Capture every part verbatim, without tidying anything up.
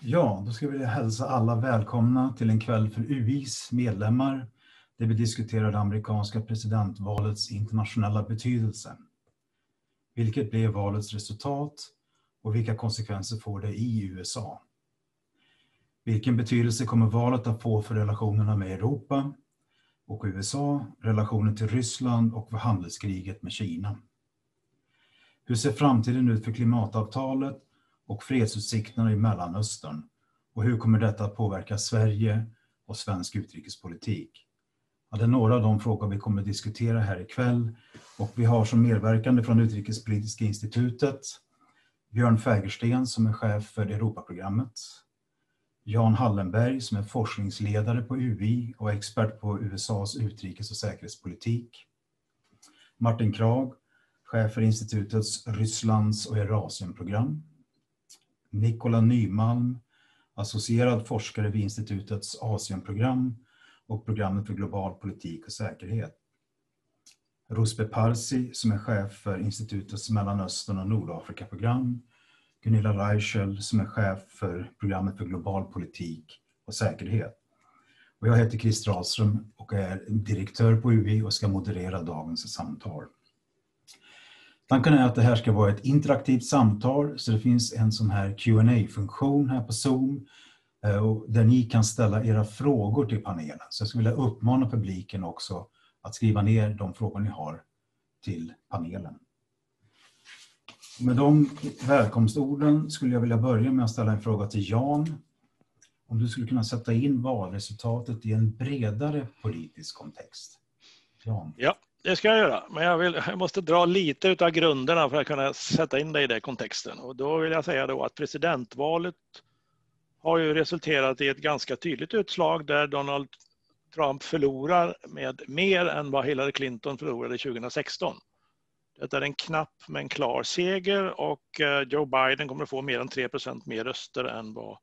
Ja, då ska jag vilja hälsa alla välkomna till en kväll för U I:s medlemmar där vi diskuterar det amerikanska presidentvalets internationella betydelse. Vilket blev valets resultat och vilka konsekvenser får det i U S A? Vilken betydelse kommer valet att få för relationerna med Europa och U S A, relationen till Ryssland och för handelskriget med Kina? Hur ser framtiden ut för klimatavtalet och fredsutsikterna i Mellanöstern? Och hur kommer detta att påverka Sverige och svensk utrikespolitik? Ja, det är några av de frågor vi kommer att diskutera här ikväll. Och vi har som medverkande från Utrikespolitiska institutet Björn Fägersten som är chef för Europaprogrammet. Jan Hallenberg som är forskningsledare på U I och expert på U S A:s utrikes- och säkerhetspolitik. Martin Krag, chef för institutets Rysslands- och Eurasienprogram. Nikola Nymalm, associerad forskare vid institutets Asienprogram och programmet för global politik och säkerhet. Rusbe Parsi som är chef för institutets Mellanöstern- och Nordafrika-program. Gunilla Reichel som är chef för programmet för global politik och säkerhet. Och jag heter Christer Ahlström och är direktör på U I och ska moderera dagens samtal. Tanken är att det här ska vara ett interaktivt samtal så det finns en sån här Q and A-funktion här på Zoom där ni kan ställa era frågor till panelen. Så jag skulle vilja uppmana publiken också att skriva ner de frågor ni har till panelen. Med de välkomstorden skulle jag vilja börja med att ställa en fråga till Jan. Om du skulle kunna sätta in valresultatet i en bredare politisk kontext. Jan. Ja, det ska jag göra. Men jag, vill, jag måste dra lite av grunderna för att kunna sätta in det i den kontexten. Och då vill jag säga då att presidentvalet har ju resulterat i ett ganska tydligt utslag där Donald Trump förlorar med mer än vad Hillary Clinton förlorade tjugohundrasexton. Det är en knapp men klar seger och Joe Biden kommer att få mer än tre procent mer röster än vad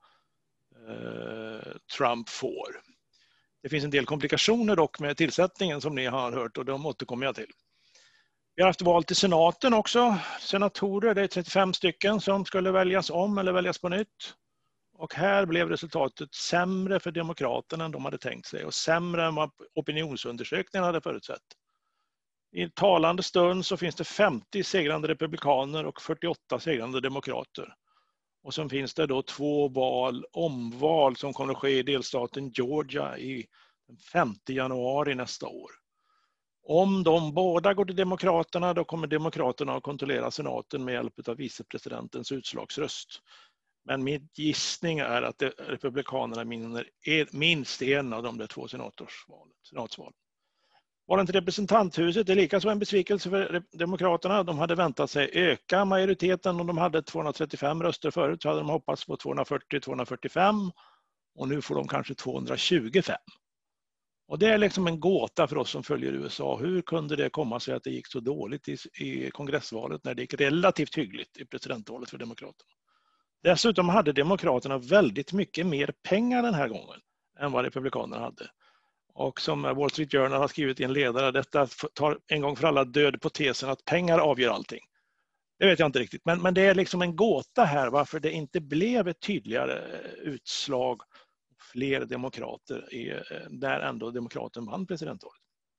eh, Trump får. Det finns en del komplikationer dock med tillsättningen som ni har hört och de återkommer jag till. Vi har haft val till senaten också. Senatorer, det är trettiofem stycken som skulle väljas om eller väljas på nytt. Och här blev resultatet sämre för demokraterna än de hade tänkt sig och sämre än vad opinionsundersökningarna hade förutsett. I talande stund så finns det femtio segrande republikaner och fyrtioåtta segrande demokrater. Och så finns det då två val, omval som kommer att ske i delstaten Georgia i den femte januari nästa år. Om de båda går till demokraterna då kommer demokraterna att kontrollera senaten med hjälp av vicepresidentens utslagsröst. Men min gissning är att republikanerna vinner minst en av de där två senatsvalen. Valen till representanthuset är lika så en besvikelse för demokraterna. De hade väntat sig öka majoriteten och de hade tvåhundratrettiofem röster förut så hade de hoppats på tvåhundrafyrtio till tvåhundrafyrtiofem och nu får de kanske tvåhundratjugofem. Och det är liksom en gåta för oss som följer U S A. Hur kunde det komma sig att det gick så dåligt i, i kongressvalet när det gick relativt hyggligt i presidentvalet för demokraterna? Dessutom hade demokraterna väldigt mycket mer pengar den här gången än vad republikanerna hade. Och som Wall Street Journal har skrivit i en ledare, detta tar en gång för alla död på tesen att pengar avgör allting. Det vet jag inte riktigt, men, men det är liksom en gåta här varför det inte blev ett tydligare utslag fler demokrater i, där ändå demokraten vann presidentvalet.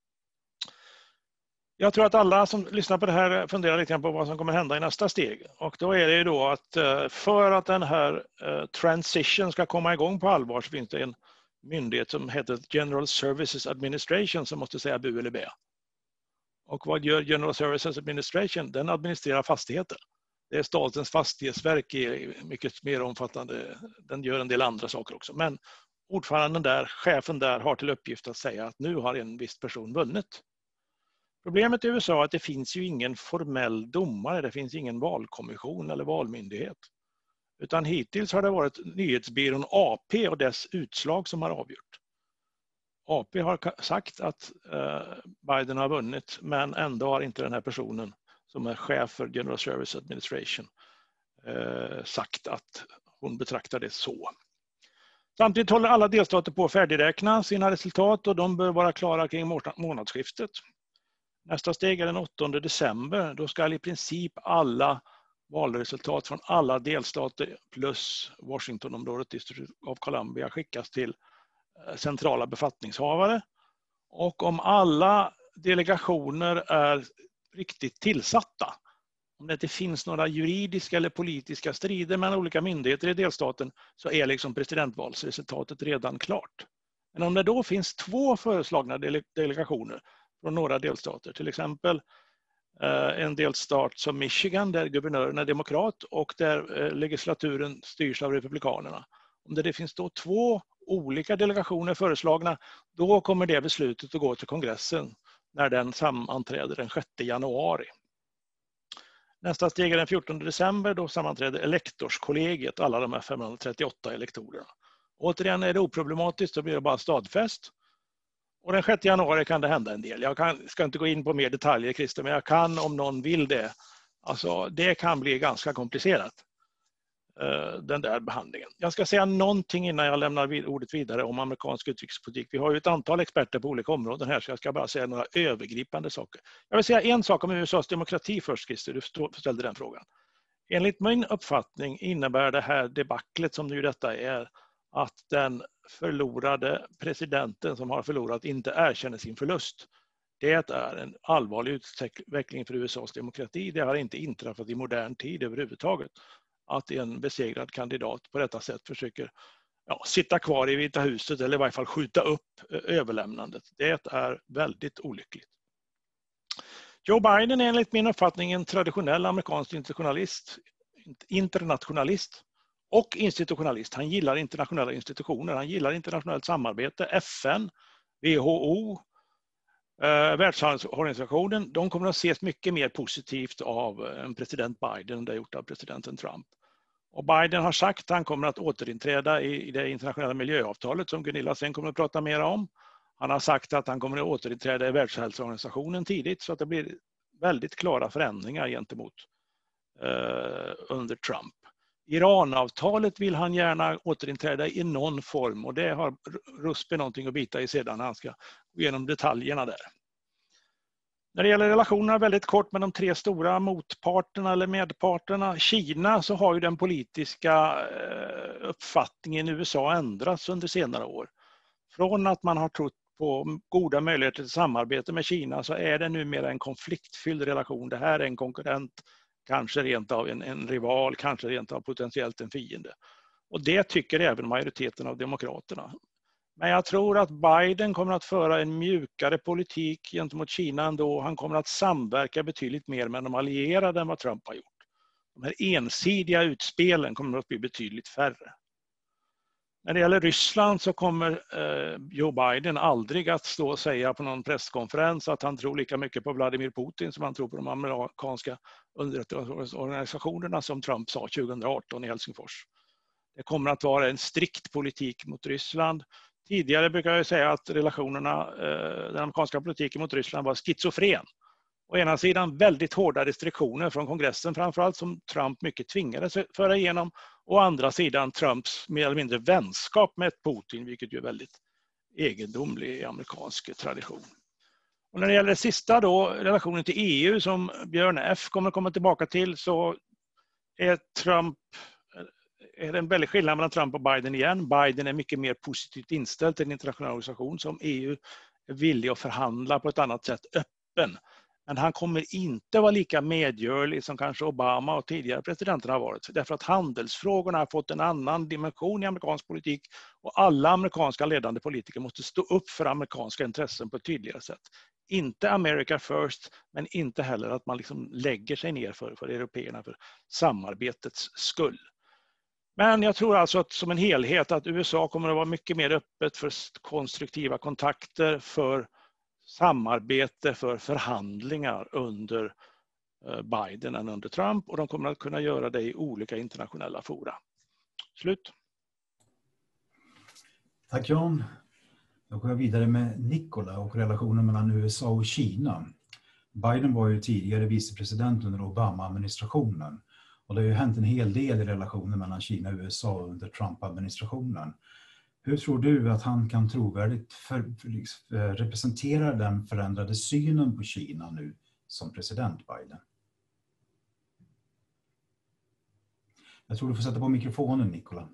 Jag tror att alla som lyssnar på det här funderar lite på vad som kommer hända i nästa steg. Och då är det ju då att för att den här transition ska komma igång på allvar så finns det en myndighet som heter General Services Administration som måste säga bu eller bä. Och vad gör General Services Administration? Den administrerar fastigheter. Det är statens fastighetsverk i mycket mer omfattande. Den gör en del andra saker också. Men ordföranden där, chefen där har till uppgift att säga att nu har en viss person vunnit. Problemet i U S A är att det finns ju ingen formell domare, det finns ingen valkommission eller valmyndighet. Utan hittills har det varit nyhetsbyrån A P och dess utslag som har avgjort. A P har sagt att Biden har vunnit men ändå har inte den här personen som är chef för General Service Administration sagt att hon betraktar det så. Samtidigt håller alla delstater på att färdigräkna sina resultat och de bör vara klara kring månadsskiftet. Nästa steg är den åttonde december. Då ska i princip alla valresultat från alla delstater plus Washingtonområdet, District of Columbia, skickas till centrala befattningshavare. Och om alla delegationer är riktigt tillsatta, om det inte finns några juridiska eller politiska strider mellan olika myndigheter i delstaten, så är liksom presidentvalsresultatet redan klart. Men om det då finns två föreslagna dele- delegationer från några delstater, till exempel eh, en delstat som Michigan där guvernören är demokrat och där eh, legislaturen styrs av republikanerna. Om det, det finns då två olika delegationer föreslagna, då kommer det beslutet att gå till kongressen när den sammanträder den sjätte januari. Nästa steg är den fjortonde december, då sammanträder elektorskollegiet, alla de här femhundratrettioåtta elektorerna. Återigen är det oproblematiskt, då blir det bara stadfäst. Och den sjätte januari kan det hända en del. Jag kan, ska inte gå in på mer detaljer, Christer, men jag kan om någon vill det. Alltså, det kan bli ganska komplicerat, den där behandlingen. Jag ska säga någonting innan jag lämnar ordet vidare om amerikansk utrikespolitik. Vi har ju ett antal experter på olika områden här, så jag ska bara säga några övergripande saker. Jag vill säga en sak om U S A:s demokrati först, Christer, du ställde den frågan. Enligt min uppfattning innebär det här debaclet som nu detta är att den förlorade presidenten som har förlorat inte erkänner sin förlust. Det är en allvarlig utveckling för U S A:s demokrati. Det har inte inträffat i modern tid överhuvudtaget att en besegrad kandidat på detta sätt försöker ja, sitta kvar i Vita huset eller i varje fall skjuta upp överlämnandet. Det är väldigt olyckligt. Joe Biden är enligt min uppfattning en traditionell amerikansk internationalist, internationalist och institutionalist. Han gillar internationella institutioner, han gillar internationellt samarbete, F N, W H O, eh, Världsorganisationen. De kommer att ses mycket mer positivt av en president Biden än det gjort av presidenten Trump. Och Biden har sagt att han kommer att återinträda i det internationella miljöavtalet som Gunilla sen kommer att prata mer om. Han har sagt att han kommer att återinträda i Världshälsoorganisationen tidigt, så att det blir väldigt klara förändringar gentemot eh, under Trump. Iranavtalet vill han gärna återinträda i någon form, och det har Ruspe någonting att bita i sedan när han ska gå igenom detaljerna där. När det gäller relationerna väldigt kort med de tre stora motparterna eller medparterna, Kina, så har ju den politiska uppfattningen i U S A ändrats under senare år. Från att man har trott på goda möjligheter till samarbete med Kina så är det numera en konfliktfylld relation. Det här är en konkurrent, kanske rent av en, en rival, kanske rent av potentiellt en fiende. Och det tycker även majoriteten av demokraterna. Men jag tror att Biden kommer att föra en mjukare politik gentemot Kina ändå. Han kommer att samverka betydligt mer med de allierade än vad Trump har gjort. De här ensidiga utspelen kommer att bli betydligt färre. När det gäller Ryssland så kommer eh, Joe Biden aldrig att stå och säga på någon presskonferens att han tror lika mycket på Vladimir Putin som han tror på de amerikanska underrättelseorganisationerna som Trump sa tjugohundraarton i Helsingfors. Det kommer att vara en strikt politik mot Ryssland. Tidigare brukar jag säga att relationerna, eh, den amerikanska politiken mot Ryssland var schizofren. Å ena sidan väldigt hårda restriktioner från kongressen framförallt som Trump mycket tvingades föra igenom. Å andra sidan Trumps mer eller mindre vänskap med Putin, vilket ju är väldigt egendomlig i amerikansk tradition. Och när det gäller det sista då, relationen till E U som Björn F kommer komma tillbaka till, så är Trump är det en väldigt skillnad mellan Trump och Biden igen. Biden är mycket mer positivt inställd till en internationell organisation som E U är villig att förhandla på ett annat sätt, öppen. Men han kommer inte vara lika medgörlig som kanske Obama och tidigare presidenter har varit. Därför att handelsfrågorna har fått en annan dimension i amerikansk politik och alla amerikanska ledande politiker måste stå upp för amerikanska intressen på ett tydligare sätt. Inte America first, men inte heller att man liksom lägger sig ner för, för européerna för samarbetets skull. Men jag tror alltså att som en helhet att U S A kommer att vara mycket mer öppet för konstruktiva kontakter, för samarbete, för förhandlingar under Biden än under Trump, och de kommer att kunna göra det i olika internationella fora. Slut. Tack Jan. Då går jag vidare med Nikola och relationen mellan U S A och Kina. Biden var ju tidigare vicepresident under Obama-administrationen. Och det har ju hänt en hel del i relationen mellan Kina och U S A under Trump-administrationen. Hur tror du att han kan trovärdigt för, för, representera den förändrade synen på Kina nu som president Biden? Jag tror du får sätta på mikrofonen, Nicola.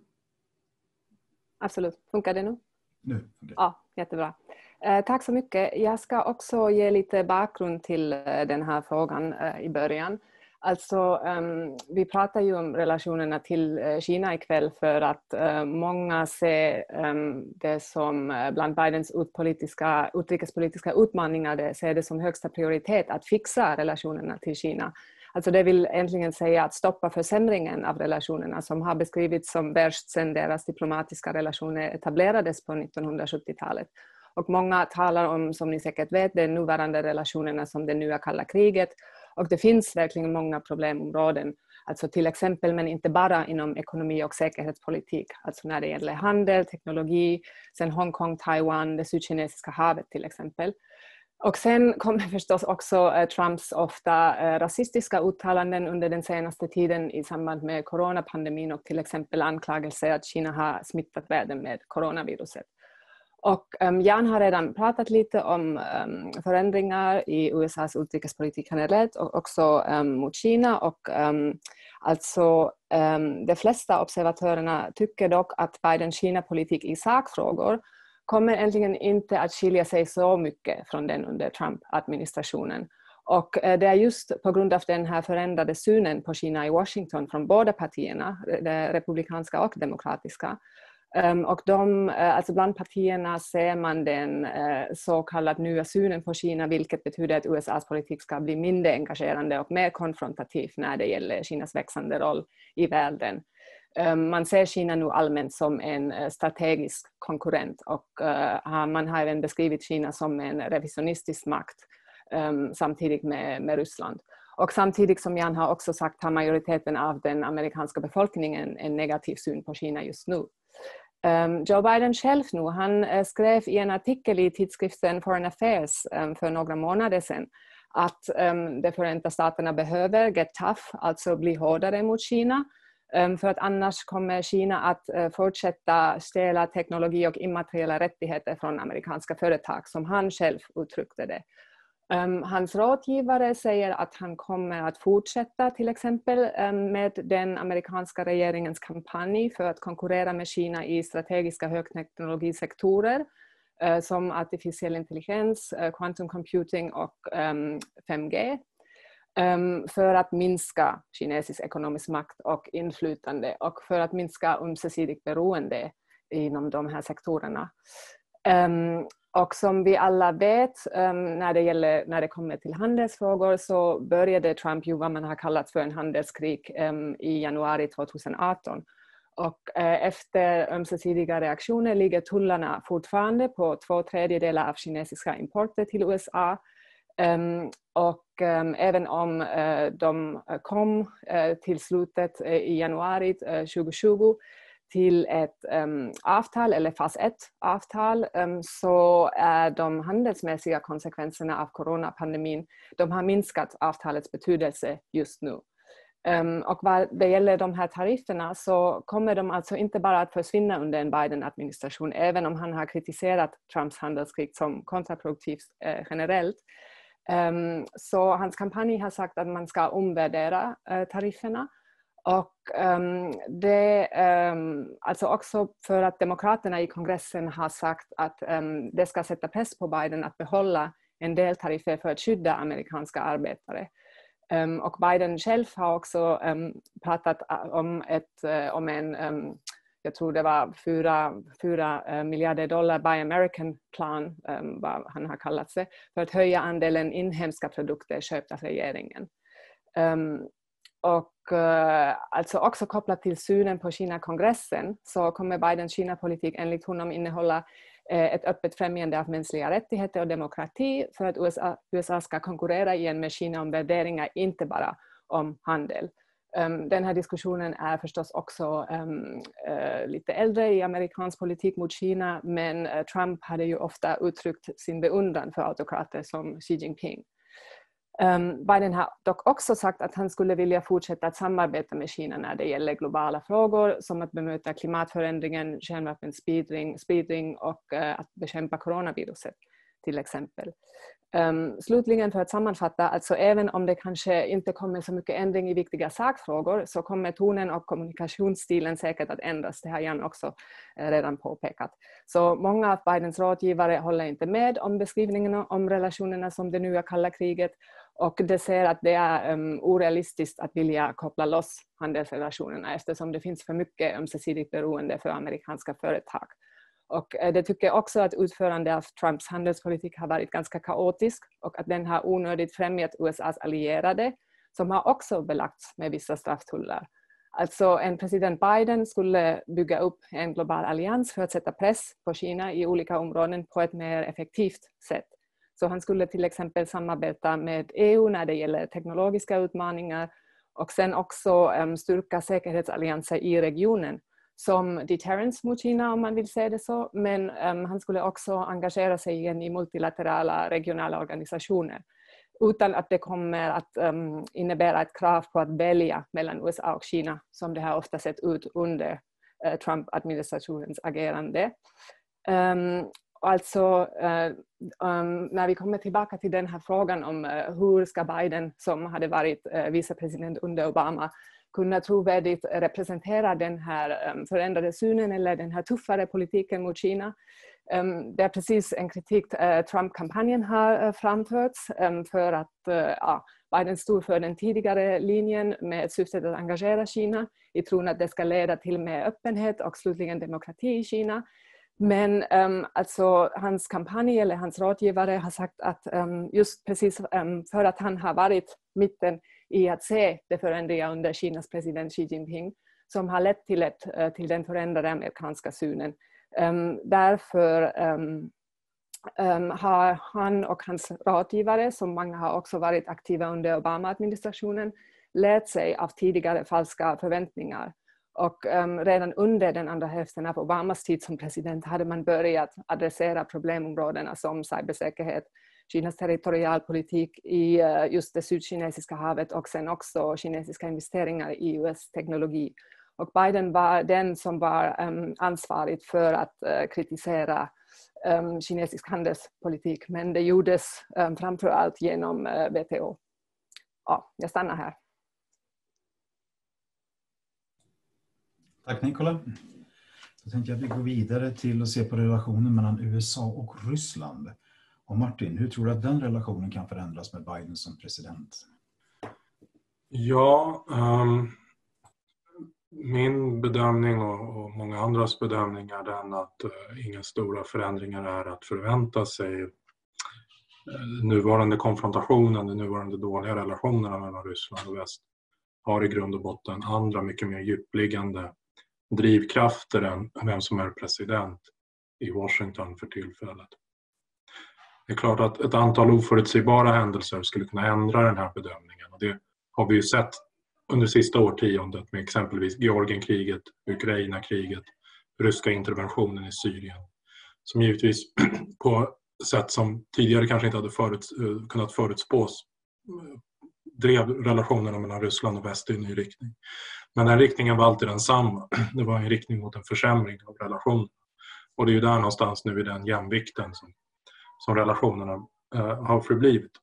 Absolut. Funkar det nu? Nu funkar det. Ja, jättebra. Eh, tack så mycket. Jag ska också ge lite bakgrund till eh, den här frågan eh, i början. Alltså, um, vi pratar ju om relationerna till uh, Kina ikväll för att uh, många ser um, det som uh, bland Bidens utpolitiska, utrikespolitiska utmaningar, det ser det som högsta prioritet att fixa relationerna till Kina. Alltså det vill äntligen säga att stoppa försämringen av relationerna som har beskrivits som värst sedan deras diplomatiska relationer etablerades på nittonhundrasjuttiotalet. Och många talar om, som ni säkert vet, de nuvarande relationerna som det nya kalla kriget. Och det finns verkligen många problemområden, alltså till exempel, men inte bara inom ekonomi och säkerhetspolitik. Alltså när det gäller handel, teknologi, sen Hongkong, Taiwan, det sydkinesiska havet till exempel. Och sen kommer förstås också eh, Trumps ofta eh, rasistiska uttalanden under den senaste tiden i samband med coronapandemin och till exempel anklagelser att Kina har smittat världen med coronaviruset. Och um, Jan har redan pratat lite om um, förändringar i U S A:s utrikespolitik generellt och också um, mot Kina. Och um, alltså um, de flesta observatörerna tycker dock att Bidens Kina-politik i sakfrågor kommer äntligen inte att skilja sig så mycket från den under Trump-administrationen. Och uh, det är just på grund av den här förändrade synen på Kina i Washington från båda partierna, det republikanska och demokratiska. Um, och de, uh, alltså bland partierna ser man den uh, så kallad nya synen på Kina, vilket betyder att U S A:s politik ska bli mindre engagerande och mer konfrontativ när det gäller Kinas växande roll i världen. Um, man ser Kina nu allmänt som en uh, strategisk konkurrent och uh, man har även beskrivit Kina som en revisionistisk makt um, samtidigt med, med Ryssland. Och samtidigt som Jan har också sagt har majoriteten av den amerikanska befolkningen en negativ syn på Kina just nu. Um, Joe Biden själv nu, han uh, skrev i en artikel i tidskriften Foreign Affairs um, för några månader sedan att um, de Förenta Staterna behöver get tough, alltså bli hårdare mot Kina, um, för att annars kommer Kina att uh, fortsätta stjäla teknologi och immateriella rättigheter från amerikanska företag, som han själv uttryckte det. Um, hans rådgivare säger att han kommer att fortsätta till exempel um, med den amerikanska regeringens kampanj för att konkurrera med Kina i strategiska högteknologisektorer uh, som artificiell intelligens, uh, quantum computing och um, fem G um, för att minska kinesisk ekonomisk makt och inflytande och för att minska ömsesidigt beroende inom de här sektorerna. Um, Och som vi alla vet, um, när, det gäller, när det kommer till handelsfrågor så började Trump ju vad man har kallat för en handelskrig um, i januari tjugoarton. Och uh, efter ömsesidiga reaktioner ligger tullarna fortfarande på två tredjedelar av kinesiska importer till U S A. Um, och um, även om uh, de kom uh, till slutet uh, i januari uh, tjugotjugo till ett um, avtal eller fas ett avtal um, så är de handelsmässiga konsekvenserna av coronapandemin, de har minskat avtalets betydelse just nu. Um, och vad det gäller de här tarifferna så kommer de alltså inte bara att försvinna under en Biden-administration, även om han har kritiserat Trumps handelskrig som kontraproduktivt eh, generellt. Um, så hans kampanj har sagt att man ska omvärdera eh, tarifferna. Och um, det um, alltså också för att demokraterna i kongressen har sagt att um, det ska sätta press på Biden att behålla en del tariffer för att skydda amerikanska arbetare. Um, och Biden själv har också um, pratat om, ett, uh, om en, um, jag tror det var fyra, fyra uh, miljarder dollar Buy American plan, um, vad han har kallat sig, för att höja andelen inhemska produkter köpta av regeringen. Um, Och uh, alltså också kopplat till synen på Kina-kongressen så kommer Bidens Kina-politik enligt honom innehålla uh, ett öppet främjande av mänskliga rättigheter och demokrati för att U S A, U S A ska konkurrera igen med Kina om värderingar, inte bara om handel. Um, den här diskussionen är förstås också um, uh, lite äldre i amerikansk politik mot Kina, men uh, Trump hade ju ofta uttryckt sin beundran för autokrater som Xi Jinping. Um, Biden har dock också sagt att han skulle vilja fortsätta att samarbeta med Kina när det gäller globala frågor som att bemöta klimatförändringen, kärnvapenspridning spridning och uh, att bekämpa coronaviruset. till exempel. Um, slutligen för att sammanfatta, alltså även om det kanske inte kommer så mycket ändring i viktiga sakfrågor så kommer tonen och kommunikationsstilen säkert att ändras, det har Jan också eh, redan påpekat. Så många av Bidens rådgivare håller inte med om beskrivningarna om relationerna som det nya kalla kriget och det ser att det är um, orealistiskt att vilja koppla loss handelsrelationerna eftersom det finns för mycket ömsesidigt beroende för amerikanska företag. Och det tycker också att utförande av Trumps handelspolitik har varit ganska kaotisk och att den har onödigt främjat U S A:s allierade som har också belagts med vissa strafftullar. Alltså en president Biden skulle bygga upp en global allians för att sätta press på Kina i olika områden på ett mer effektivt sätt. Så han skulle till exempel samarbeta med E U när det gäller teknologiska utmaningar och sen också um, styrka säkerhetsallianser i regionen som deterrence mot Kina om man vill säga det så, men um, han skulle också engagera sig igen i multilaterala regionala organisationer utan att det kommer att um, innebära ett krav på att välja mellan U S A och Kina som det har ofta sett ut under uh, Trump-administrationens agerande. Um, alltså uh, um, när vi kommer tillbaka till den här frågan om uh, hur ska Biden som hade varit uh, vicepresident under Obama kunna trovärdigt representera den här um, förändrade synen eller den här tuffare politiken mot Kina. Um, det är precis en kritik uh, Trump-kampanjen har uh, framförts um, för att uh, ja, Biden stod för den tidigare linjen med syftet att engagera Kina i tron att det ska leda till mer öppenhet och slutligen demokrati i Kina. Men um, alltså, hans kampanj eller hans rådgivare har sagt att um, just precis um, för att han har varit mitten i att se det förändringar under Kinas president Xi Jinping som har lett till, ett, till den förändrade amerikanska synen. Um, därför um, um, har han och hans rådgivare, som många har också varit aktiva under Obama-administrationen, lärt sig av tidigare falska förväntningar. Och um, redan under den andra hälften av Obamas tid som president hade man börjat adressera problemområdena som cybersäkerhet, Kinas territorialpolitik i uh, just det sydkinesiska havet och sen också kinesiska investeringar i U S-teknologi. Och Biden var den som var um, ansvarig för att uh, kritisera um, kinesisk handelspolitik, men det gjordes um, framförallt genom uh, W T O. Ja, jag stannar här. Tack Nicola. Då tänkte jag att vi går vidare till att se på relationen mellan U S A och Ryssland. Och Martin, hur tror du att den relationen kan förändras med Biden som president? Ja, um, min bedömning och, och många andras bedömning är den att uh, inga stora förändringar är att förvänta sig. Uh, nuvarande konfrontationen, de nuvarande dåliga relationerna mellan Ryssland och väst har i grund och botten andra mycket mer djupliggande drivkrafter än vem som är president i Washington för tillfället. Det är klart att ett antal oförutsägbara händelser skulle kunna ändra den här bedömningen. Och det har vi ju sett under sista årtiondet med exempelvis Georgienkriget, Ukraina-kriget, ryska interventionen i Syrien. Som givetvis på sätt som tidigare kanske inte hade föruts, kunnat förutspås drev relationerna mellan Ryssland och väst i en ny riktning. Men den riktningen var alltid densamma. Det var en riktning mot en försämring av relationen. Och det är ju där någonstans nu i den jämvikten som, som relationerna uh, har förblivit.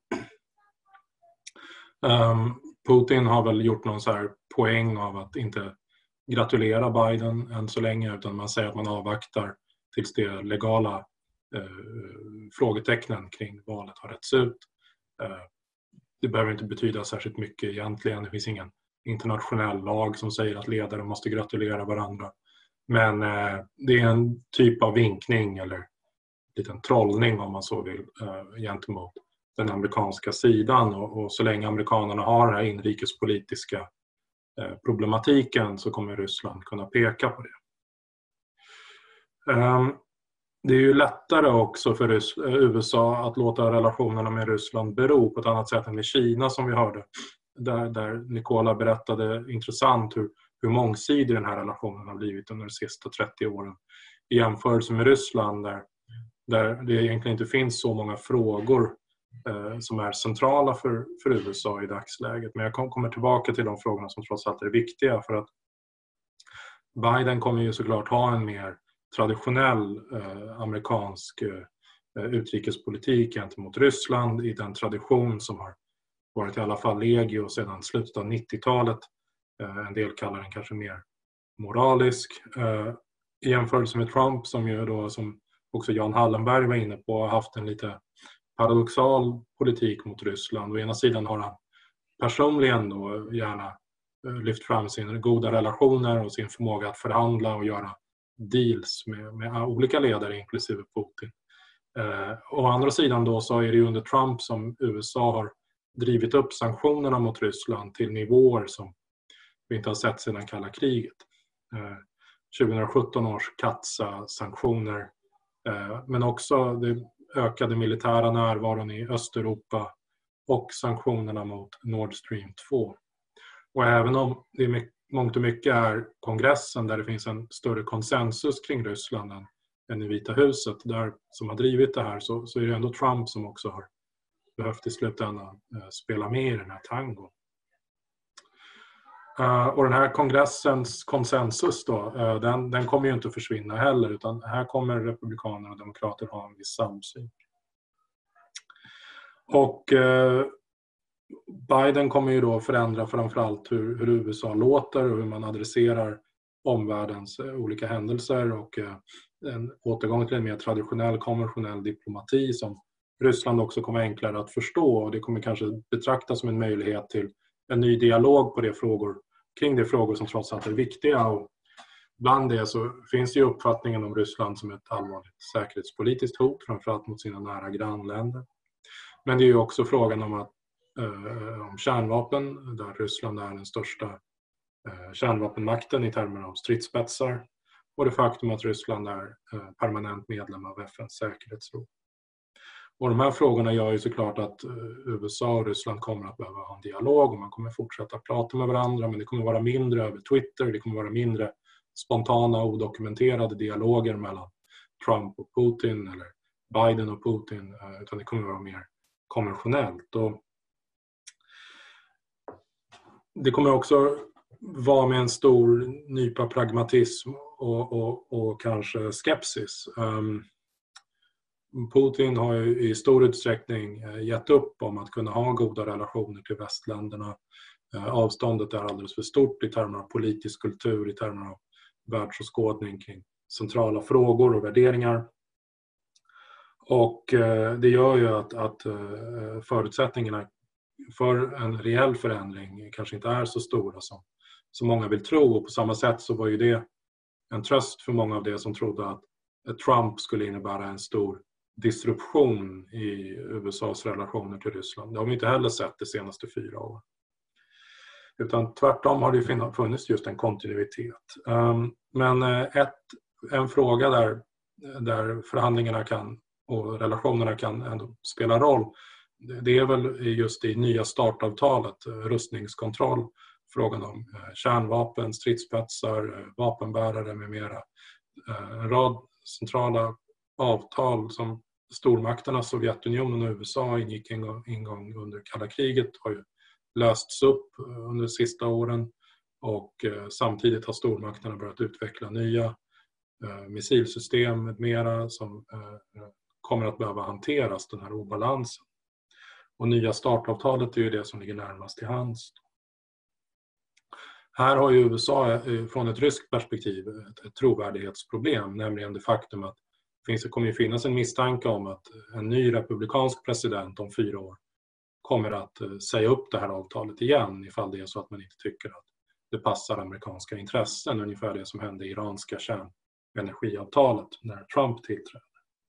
Um, Putin har väl gjort någon så här poäng av att inte gratulera Biden än så länge, utan man säger att man avvaktar tills det legala uh, frågetecknen kring valet har rätts ut. Uh, det behöver inte betyda särskilt mycket egentligen. Det finns ingen internationell lag som säger att ledare måste gratulera varandra. Men eh, det är en typ av vinkning eller liten trollning om man så vill eh, gentemot den amerikanska sidan. Och, och så länge amerikanerna har den här inrikespolitiska eh, problematiken så kommer Ryssland kunna peka på det. Um, det är ju lättare också för Rys- U S A att låta relationerna med Ryssland bero på ett annat sätt än med Kina som vi hörde. Där, där Nicola berättade intressant hur, hur mångsidig den här relationen har blivit under de sista trettio åren. I jämförelse med Ryssland där, där det egentligen inte finns så många frågor eh, som är centrala för, för U S A i dagsläget. Men jag kom, kommer tillbaka till de frågorna som trots allt är viktiga, för att Biden kommer ju såklart ha en mer traditionell eh, amerikansk eh, utrikespolitik gentemot Ryssland i den tradition som har varit i alla fall legio sedan slutet av nittiotalet. En del kallar den kanske mer moralisk. I jämförelse med Trump, som ju då, som också Jan Hallenberg var inne på, har haft en lite paradoxal politik mot Ryssland. Å ena sidan har han personligen då gärna lyft fram sina goda relationer och sin förmåga att förhandla och göra deals med, med olika ledare, inklusive Putin. Eh, å andra sidan då så är det ju under Trump som U S A har drivit upp sanktionerna mot Ryssland till nivåer som vi inte har sett sedan kalla kriget. Eh, tjugohundrasjutton års Katsa-sanktioner, eh, men också det ökade militära närvaron i Östeuropa och sanktionerna mot Nord Stream två. Och även om det är mycket, mångt och mycket är kongressen där det finns en större konsensus kring Ryssland än, än i Vita huset där, som har drivit det här, så, så är det ändå Trump som också har behövt i slutändan eh, spela med i den här tangon. Uh, och den här kongressens konsensus då, uh, den, den kommer ju inte att försvinna heller, utan här kommer republikaner och demokrater ha en viss samsyn. Och uh, Biden kommer ju då förändra framförallt hur, hur U S A låter och hur man adresserar omvärldens uh, olika händelser och uh, en återgång till en mer traditionell konventionell diplomati som Ryssland också kommer enklare att förstå, och det kommer kanske betraktas som en möjlighet till en ny dialog på de frågor, kring de frågor som trots allt är viktiga. Och bland det så finns ju uppfattningen om Ryssland som ett allvarligt säkerhetspolitiskt hot, framförallt mot sina nära grannländer. Men det är ju också frågan om, att, eh, om kärnvapen, där Ryssland är den största eh, kärnvapenmakten i termer av stridsspetsar, och det faktum att Ryssland är eh, permanent medlem av F N:s säkerhetsråd. Och de här frågorna gör ju såklart att U S A och Ryssland kommer att behöva ha en dialog och man kommer fortsätta prata med varandra, men det kommer vara mindre över Twitter, det kommer vara mindre spontana och odokumenterade dialoger mellan Trump och Putin eller Biden och Putin, utan det kommer vara mer konventionellt. Och det kommer också vara med en stor nypa pragmatism och, och, och kanske skepsis. Um, Putin har ju i stor utsträckning gett upp om att kunna ha goda relationer till västländerna. Avståndet är alldeles för stort i termer av politisk kultur, i termer av världsåskådning kring centrala frågor och värderingar. Och det gör ju att, att förutsättningarna för en reell förändring kanske inte är så stora som, som många vill tro. Och på samma sätt så var ju det en tröst för många av det som trodde att Trump skulle innebära en stor disruption i U S A:s relationer till Ryssland. Det har vi inte heller sett de senaste fyra åren. Utan tvärtom har det funnits just en kontinuitet. Men ett, en fråga där, där förhandlingarna kan och relationerna kan ändå spela roll, det är väl just i nya startavtalet, rustningskontroll, frågan om kärnvapen, stridsspetsar, vapenbärare med mera. En rad centrala avtal som stormakterna Sovjetunionen och U S A ingick en gång, en gång under kalla kriget har ju lösts upp under de sista åren, och eh, samtidigt har stormakterna börjat utveckla nya eh, missilsystem med mera som eh, kommer att behöva hanteras, den här obalansen. Och nya startavtalet är ju det som ligger närmast till hands. Här har ju U S A från ett ryskt perspektiv ett, ett trovärdighetsproblem, nämligen det faktum att det finns, kommer ju finnas en misstanke om att en ny republikansk president om fyra år kommer att säga upp det här avtalet igen ifall det är så att man inte tycker att det passar amerikanska intressen, ungefär det som hände i iranska kärnenergiavtalet när Trump tillträdde.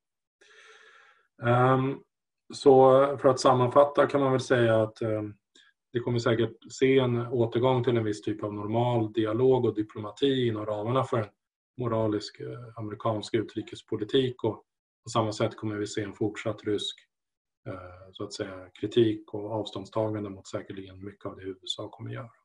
Um, så för att sammanfatta kan man väl säga att um, det kommer säkert se en återgång till en viss typ av normal dialog och diplomati inom ramarna för en moralisk eh, amerikansk utrikespolitik, och på samma sätt kommer vi se en fortsatt rysk eh, så att säga kritik och avståndstagande mot säkerligen mycket av det U S A kommer göra.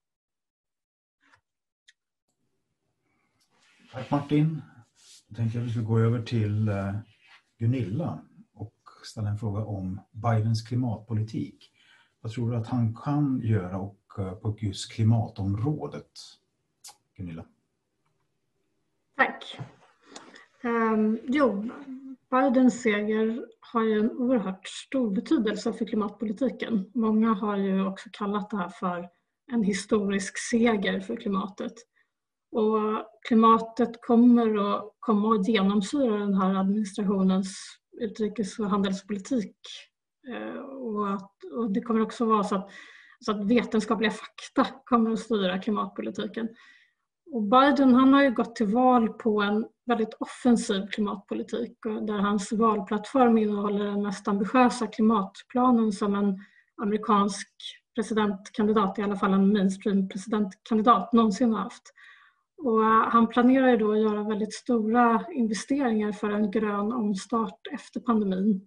Tack Martin. Jag tänkte att vi ska gå över till eh, Gunilla och ställa en fråga om Bidens klimatpolitik. Vad tror du att han kan göra och, på just klimatområdet? Gunilla. Tack. Um, jo, Bidens seger har ju en oerhört stor betydelse för klimatpolitiken. Många har ju också kallat det här för en historisk seger för klimatet. Och klimatet kommer att, kommer att genomsyra den här administrationens utrikes- och handelspolitik. Och, att, och det kommer också vara så att, så att vetenskapliga fakta kommer att styra klimatpolitiken. Och Biden, han har ju gått till val på en väldigt offensiv klimatpolitik där hans valplattform innehåller den mest ambitiösa klimatplanen som en amerikansk presidentkandidat, i alla fall en mainstream presidentkandidat, någonsin har haft. Och han planerar ju då att göra väldigt stora investeringar för en grön omstart efter pandemin.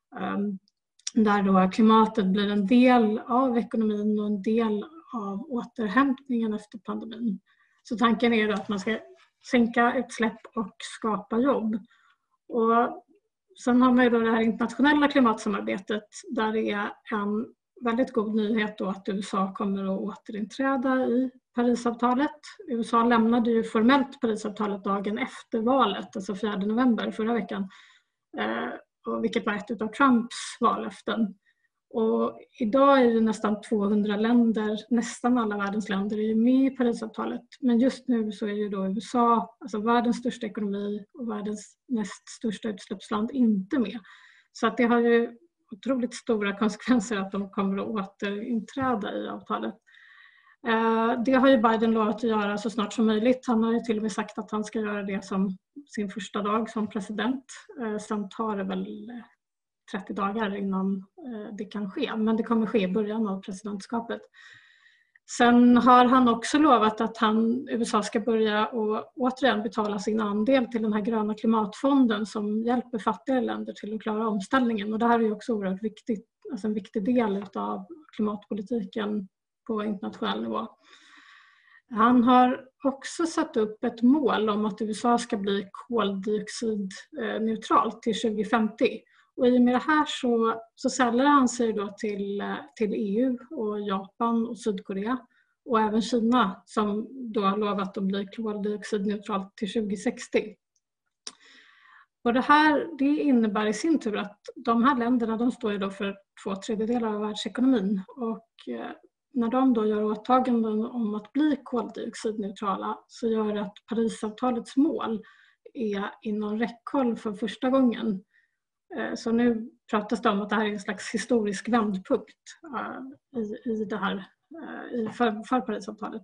Där då klimatet blir en del av ekonomin och en del av återhämtningen efter pandemin. Så tanken är då att man ska sänka utsläpp och skapa jobb. Och sen har man ju då det här internationella klimatsamarbetet där det är en väldigt god nyhet då att U S A kommer att återinträda i Parisavtalet. U S A lämnade ju formellt Parisavtalet dagen efter valet, alltså fjärde november förra veckan, och vilket var ett av Trumps vallöften. Och idag är det nästan tvåhundra länder, nästan alla världens länder är med i Parisavtalet. Men just nu så är ju då U S A, alltså världens största ekonomi och världens näst största utsläppsland, inte med. Så att det har ju otroligt stora konsekvenser att de kommer att återinträda i avtalet. Det har ju Biden lovat att göra så snart som möjligt. Han har ju till och med sagt att han ska göra det som sin första dag som president. Sen tar det väl trettio dagar innan det kan ske. Men det kommer ske i början av presidentskapet. Sen har han också lovat att han, U S A ska börja och återigen betala sin andel till den här gröna klimatfonden som hjälper fattiga länder till att klara omställningen. Och det här är ju också oerhört viktigt, alltså en viktig del av klimatpolitiken på internationell nivå. Han har också satt upp ett mål om att U S A ska bli koldioxidneutralt till tjugo femtio. Och i och med det här så, så säljer han sig då till, till E U och Japan och Sydkorea och även Kina som då har lovat att bli koldioxidneutralt till tjugo sextio. Och det här det innebär i sin tur att de här länderna de står ju då för två tredjedelar av världsekonomin och när de då gör åtaganden om att bli koldioxidneutrala så gör det att Parisavtalets mål är inom räckhåll för första gången. Så nu pratas det om att det här är en slags historisk vändpunkt i, i det här, i för, för Parisavtalet.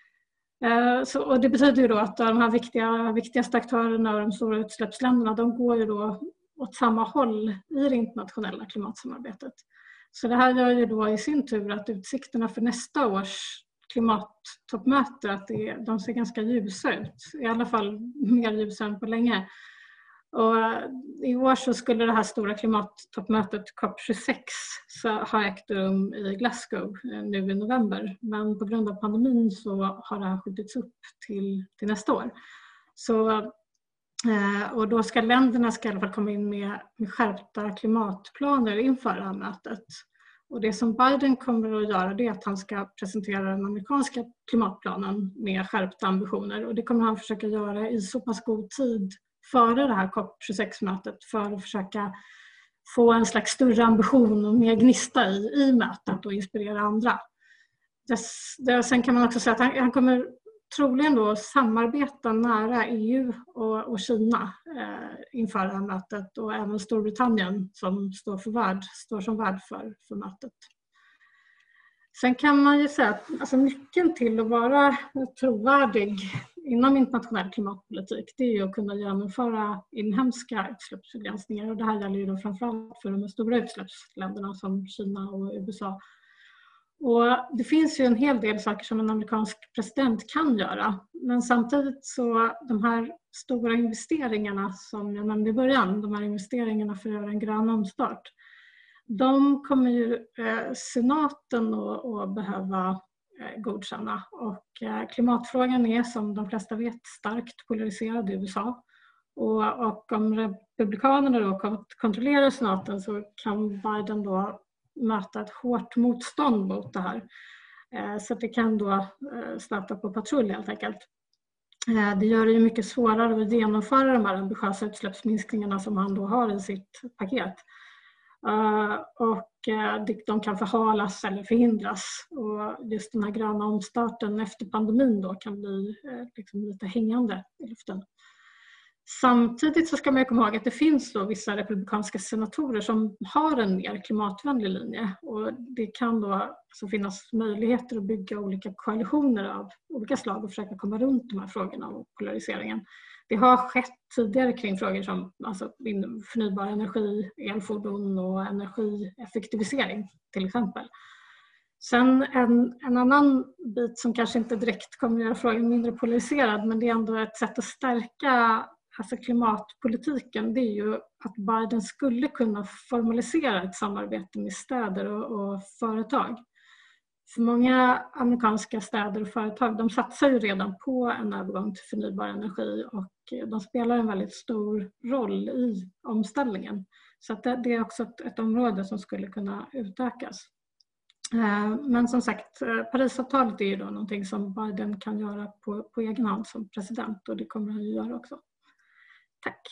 Så, och det betyder ju då att de här viktiga, viktigaste aktörerna och de stora utsläppsländerna de går ju då åt samma håll i det internationella klimatsamarbetet. Så det här gör ju då i sin tur att utsikterna för nästa års klimattoppmöte att det, de ser ganska ljusa ut. I alla fall mer ljusa än på länge. Och i år så skulle det här stora klimattoppmötet COP tjugosex så ha ägt rum i Glasgow nu i november. Men på grund av pandemin så har det här skjutits upp till, till nästa år. Så, och då ska länderna ska i alla fall komma in med, med skärpta klimatplaner inför det här mötet. Och det som Biden kommer att göra det är att han ska presentera den amerikanska klimatplanen med skärpta ambitioner. Och det kommer han försöka göra i så pass god tid före det här COP tjugosex-mötet för att försöka få en slags större ambition och mer gnista i, i mötet och inspirera andra. Dess, det, sen kan man också säga att han, han kommer troligen då samarbeta nära E U och, och Kina eh, inför det här mötet och även Storbritannien som står, för värd, står som värd för, för mötet. Sen kan man ju säga att alltså, nyckeln till att vara trovärdig inom internationell klimatpolitik det är ju att kunna genomföra inhemska utsläppsbegränsningar och det här gäller ju då framförallt för de stora utsläppsländerna som Kina och U S A. Och det finns ju en hel del saker som en amerikansk president kan göra men samtidigt så de här stora investeringarna som jag nämnde i början, de här investeringarna för att göra en grön omstart de kommer ju eh, senaten att, att behöva eh, godkänna och eh, klimatfrågan är som de flesta vet starkt polariserad i U S A och, och om republikanerna då kontrollerar senaten så kan Biden då möta ett hårt motstånd mot det här eh, så det kan då eh, starta på patrull helt enkelt. Det gör det ju mycket svårare att genomföra de här ambitiösa utsläppsminskningarna som han då har i sitt paket. Och de kan förhalas eller förhindras. Och just den här gröna omstarten efter pandemin då kan bli liksom lite hängande i luften. Samtidigt så ska man komma ihåg att det finns då vissa republikanska senatorer som har en mer klimatvänlig linje. Och det kan då alltså finnas möjligheter att bygga olika koalitioner av olika slag och försöka komma runt de här frågorna och polariseringen. Det har skett tidigare kring frågor som alltså förnybar energi, elfordon och energieffektivisering till exempel. Sen en, en annan bit som kanske inte direkt kommer att göra frågan mindre polariserad, men det är ändå ett sätt att stärka alltså klimatpolitiken, det är ju att Biden skulle kunna formalisera ett samarbete med städer och, och företag. För många amerikanska städer och företag, de satsar ju redan på en övergång till förnybar energi och de spelar en väldigt stor roll i omställningen. Så att det, det är också ett, ett område som skulle kunna utökas. Men som sagt, Parisavtalet är ju då någonting som Biden kan göra på, på egen hand som president och det kommer han ju göra också. Tack.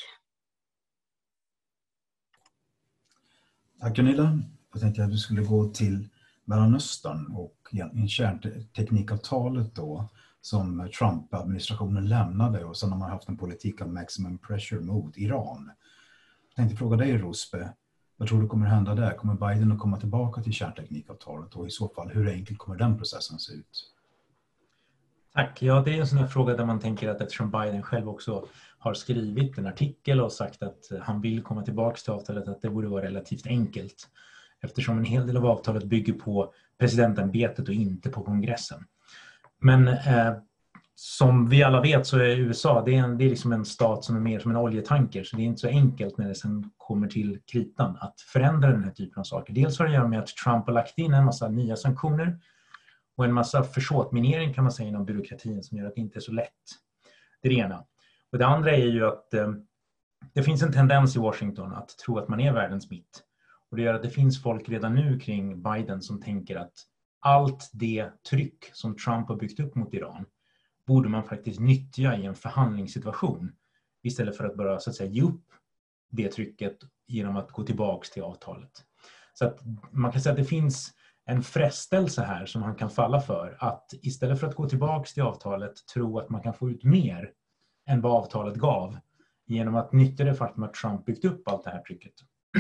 Tack Gunilla. Jag tänkte att vi skulle gå till Mellanöstern och kärnteknikavtalet då som Trump-administrationen lämnade och sen har man haft en politik av maximum pressure mot Iran. Jag tänkte fråga dig Rosbe, vad tror du kommer hända där? Kommer Biden att komma tillbaka till kärnteknikavtalet och i så fall hur enkelt kommer den processen se ut? Tack. Ja, det är en sån här fråga där man tänker att eftersom Biden själv också har skrivit en artikel och sagt att han vill komma tillbaka till avtalet att det borde vara relativt enkelt. Eftersom en hel del av avtalet bygger på presidentämbetet och inte på kongressen. Men eh, som vi alla vet så är U S A det är, en, det är liksom en stat som är mer som en oljetanker. Så det är inte så enkelt när det sen kommer till kritan att förändra den här typen av saker. Dels har det att göra med att Trump har lagt in en massa nya sanktioner. Och en massa försåtminering kan man säga inom byråkratin som gör att det inte är så lätt. Det är det ena. Och det andra är ju att eh, det finns en tendens i Washington att tro att man är världens mitt. Och det gör att det finns folk redan nu kring Biden som tänker att allt det tryck som Trump har byggt upp mot Iran borde man faktiskt nyttja i en förhandlingssituation istället för att bara så att säga ge upp det trycket genom att gå tillbaka till avtalet. Så att man kan säga att det finns en frestelse här som han kan falla för att istället för att gå tillbaka till avtalet tro att man kan få ut mer än vad avtalet gav genom att nyttja det faktum att Trump byggt upp allt det här trycket.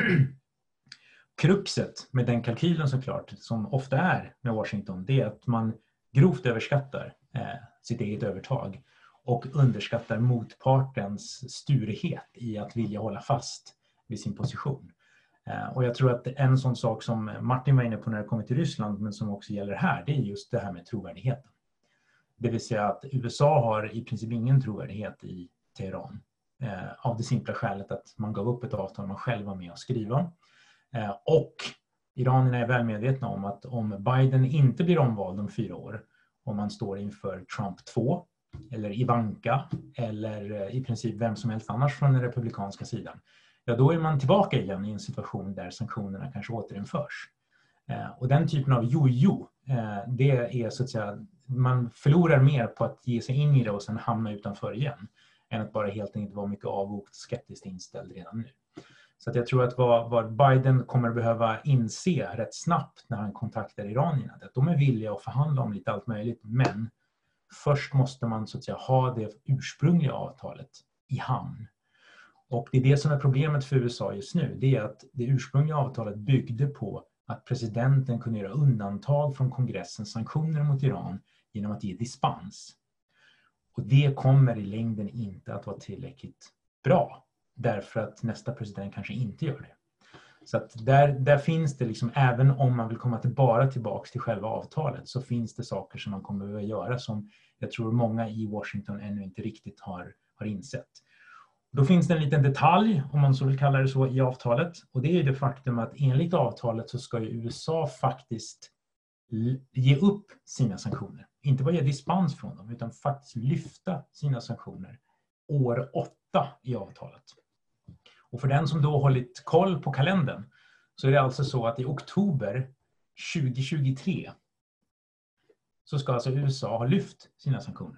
Kruxet med den kalkylen såklart som ofta är med Washington det är att man grovt överskattar eh, sitt eget övertag och underskattar motpartens sturighet i att vilja hålla fast vid sin position. Och jag tror att en sån sak som Martin var inne på när det kommer till Ryssland men som också gäller här, det är just det här med trovärdigheten. Det vill säga att U S A har i princip ingen trovärdighet i Teheran. Eh, av det simpla skälet att man gav upp ett avtal man själv var med att skriva. Eh, och iranierna är väl medvetna om att om Biden inte blir omvald om fyra år, om man står inför Trump två eller Ivanka eller i princip vem som helst annars från den republikanska sidan, ja, då är man tillbaka igen i en situation där sanktionerna kanske återinförs. Eh, och den typen av jojo, eh, det är så att säga, man förlorar mer på att ge sig in i det och sen hamna utanför igen, än att bara helt enkelt vara mycket avvokt skeptiskt inställd redan nu. Så att jag tror att vad, vad Biden kommer att behöva inse rätt snabbt när han kontaktar iranierna, att de är villiga att förhandla om lite allt möjligt, men först måste man så att säga ha det ursprungliga avtalet i hamn. Och det är det som är problemet för U S A just nu. Det är att det ursprungliga avtalet byggde på att presidenten kunde göra undantag från kongressens sanktioner mot Iran genom att ge dispens. Och det kommer i längden inte att vara tillräckligt bra. Därför att nästa president kanske inte gör det. Så att där, där finns det liksom, även om man vill komma till bara tillbaka till själva avtalet, så finns det saker som man kommer behöva göra som jag tror många i Washington ännu inte riktigt har, har insett. Då finns det en liten detalj, om man så vill kalla det så, i avtalet. Och det är det faktum att enligt avtalet så ska ju U S A faktiskt ge upp sina sanktioner. Inte bara ge dispens från dem, utan faktiskt lyfta sina sanktioner år åtta i avtalet. Och för den som då hållit koll på kalendern så är det alltså så att i oktober tjugohundratjugotre så ska alltså U S A ha lyft sina sanktioner.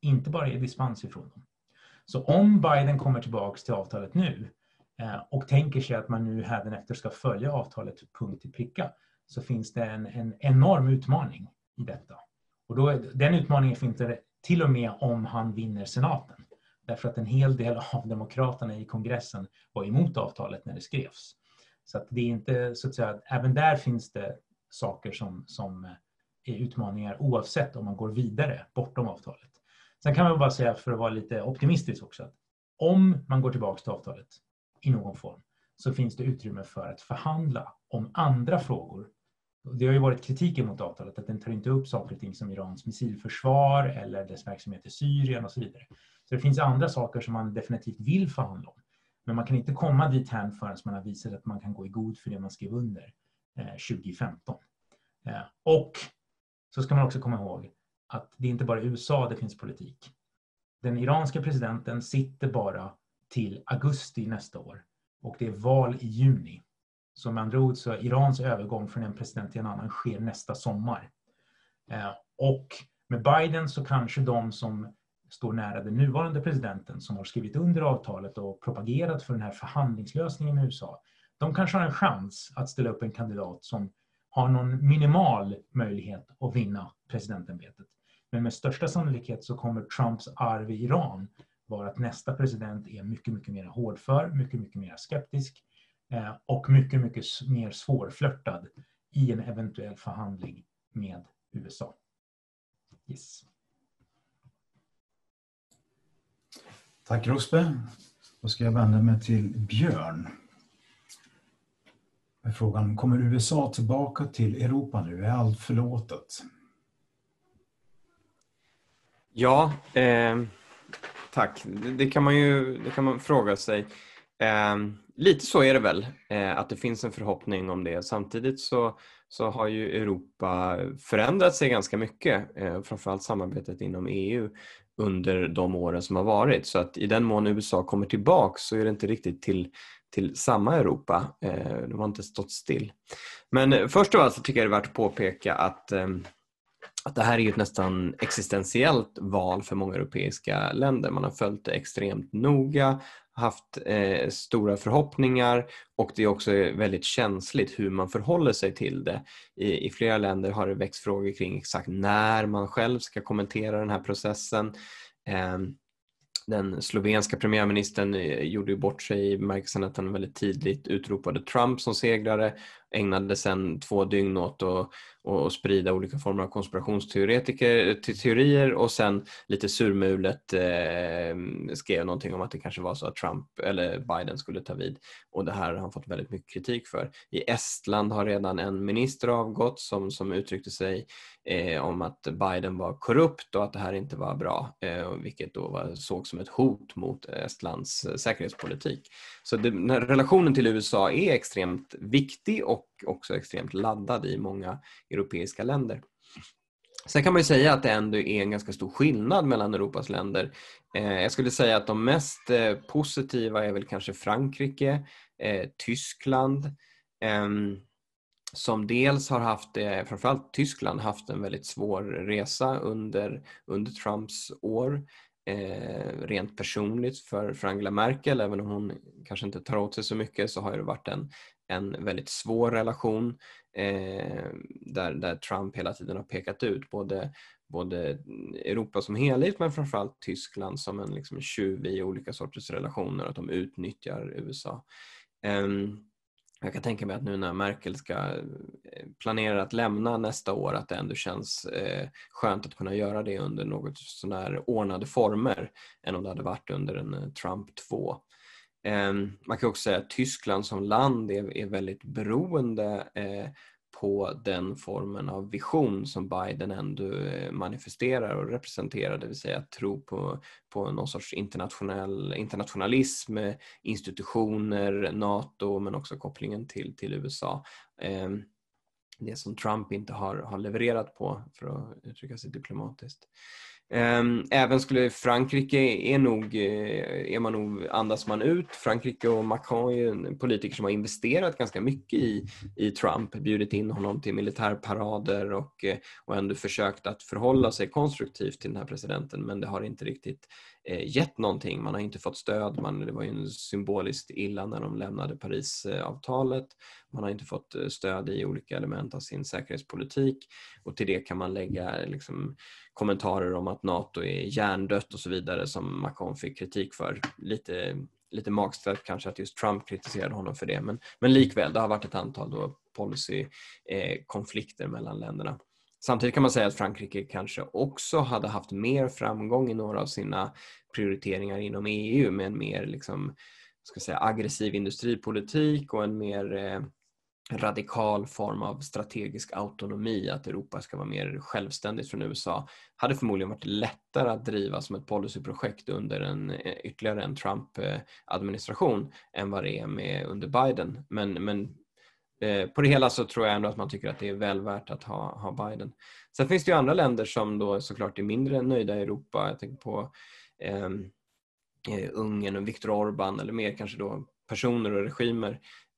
inte bara ge dispens ifrån dem. Så om Biden kommer tillbaka till avtalet nu eh, och tänker sig att man nu hädanefter ska följa avtalet punkt till pricka, så finns det en, en enorm utmaning i detta. Och då, den utmaningen finns det till och med om han vinner senaten. Därför att en hel del av demokraterna i kongressen var emot avtalet när det skrevs. Så att det är inte, så att säga, även där finns det saker som, som är utmaningar oavsett om man går vidare bortom avtalet. Sen kan man bara säga, för att vara lite optimistisk också, att om man går tillbaka till avtalet i någon form så finns det utrymme för att förhandla om andra frågor. Det har ju varit kritiken mot avtalet att den tar inte upp saker och ting som Irans missilförsvar eller dess verksamhet i Syrien och så vidare. Så det finns andra saker som man definitivt vill förhandla om. Men man kan inte komma dit här förrän man har visat att man kan gå i god för det man skrev under eh, tjugo femton. Eh, och så ska man också komma ihåg att det är inte bara i U S A det finns politik. Den iranska presidenten sitter bara till augusti nästa år. Och det är val i juni. Så med andra ord så är Irans övergång från en president till en annan sker nästa sommar. Eh, och med Biden så kanske de som står nära den nuvarande presidenten som har skrivit under avtalet och propagerat för den här förhandlingslösningen i U S A. De kanske har en chans att ställa upp en kandidat som har någon minimal möjlighet att vinna presidentämbetet. Men med största sannolikhet så kommer Trumps arv i Iran vara att nästa president är mycket, mycket mer hårdför, mycket, mycket mer skeptisk eh, och mycket, mycket mer svårflörtad i en eventuell förhandling med U S A. Yes. Tack Rosbe. Då ska jag vända mig till Björn. Med frågan, kommer U S A tillbaka till Europa nu? Är allt förlåtet? Ja, eh, tack. Det, det kan man ju det kan man fråga sig. Eh, lite så är det väl, eh, att det finns en förhoppning om det. Samtidigt så, så har ju Europa förändrat sig ganska mycket, eh, framförallt samarbetet inom E U under de åren som har varit. Så att i den mån U S A kommer tillbaka så är det inte riktigt till, till samma Europa. Eh, de har inte stått still. Men först av allt så tycker jag det är värt att påpeka att eh, att det här är ju ett nästan existentiellt val för många europeiska länder. Man har följt det extremt noga, haft eh, stora förhoppningar och det är också väldigt känsligt hur man förhåller sig till det. I, i flera länder har det växt frågor kring exakt när man själv ska kommentera den här processen. Eh, Den slovenska premiärministern gjorde ju bort sig i bemärkelsen att han väldigt tidigt utropade Trump som segrare, ägnade sedan två dygn åt att och sprida olika former av konspirationsteorier och sen lite surmulet eh, skrev någonting om att det kanske var så att Trump eller Biden skulle ta vid, och det här har han fått väldigt mycket kritik för. I Estland har redan en minister avgått som, som uttryckte sig eh, om att Biden var korrupt och att det här inte var bra, eh, vilket då var, såg som ett hot mot Estlands eh, säkerhetspolitik. Så det, relationen till U S A är extremt viktig och också extremt laddad i många europeiska länder. Sen kan man ju säga att det ändå är en ganska stor skillnad mellan Europas länder. Eh, jag skulle säga att de mest eh, positiva är väl kanske Frankrike, eh, Tyskland, eh, som dels har haft, eh, framförallt Tyskland, haft en väldigt svår resa under, under Trumps år. Eh, rent personligt för, för Angela Merkel, även om hon kanske inte tar åt sig så mycket, så har det varit en, en väldigt svår relation eh, där, där Trump hela tiden har pekat ut både, både Europa som helhet men framförallt Tyskland som en liksom, tjuv i olika sorters relationer, att de utnyttjar U S A. Eh, Jag kan tänka mig att nu när Merkel ska planera att lämna nästa år, att det ändå känns eh, skönt att kunna göra det under något sådana här ordnade former än om det hade varit under en Trump två. Eh, man kan också säga att Tyskland som land är, är väldigt beroende eh, på den formen av vision som Biden ändå manifesterar och representerar, det vill säga att tro på, på någon sorts internationell, internationalism, institutioner, NATO, men också kopplingen till, till U S A. Eh, det som Trump inte har, har levererat på, för att uttrycka sig diplomatiskt. Även skulle Frankrike är nog, är man nog, andas man ut. Frankrike och Macron är en politiker som har investerat ganska mycket i, i Trump, bjudit in honom till militärparader och, och ändå försökt att förhålla sig konstruktivt till den här presidenten, men det har inte riktigt eh, gett någonting. Man har inte fått stöd, man, det var ju symboliskt illa när de lämnade Parisavtalet. Man har inte fått stöd i olika element av sin säkerhetspolitik, och till det kan man lägga liksom kommentarer om att NATO är hjärndött och så vidare som Macron fick kritik för. Lite, lite magstarkt kanske att just Trump kritiserade honom för det, men, men likväl, det har varit ett antal då policykonflikter eh, mellan länderna. Samtidigt kan man säga att Frankrike kanske också hade haft mer framgång i några av sina prioriteringar inom E U med en mer liksom, ska säga, aggressiv industripolitik och en mer eh, radikal form av strategisk autonomi, att Europa ska vara mer självständigt från U S A, hade förmodligen varit lättare att driva som ett policyprojekt under en ytterligare en Trump-administration än vad det är med under Biden. Men, men eh, på det hela så tror jag ändå att man tycker att det är väl värt att ha, ha Biden. Sen finns det ju andra länder som då såklart är mindre nöjda i Europa. Jag tänker på eh, Ungern och Viktor Orbán, eller mer kanske då personer och regimer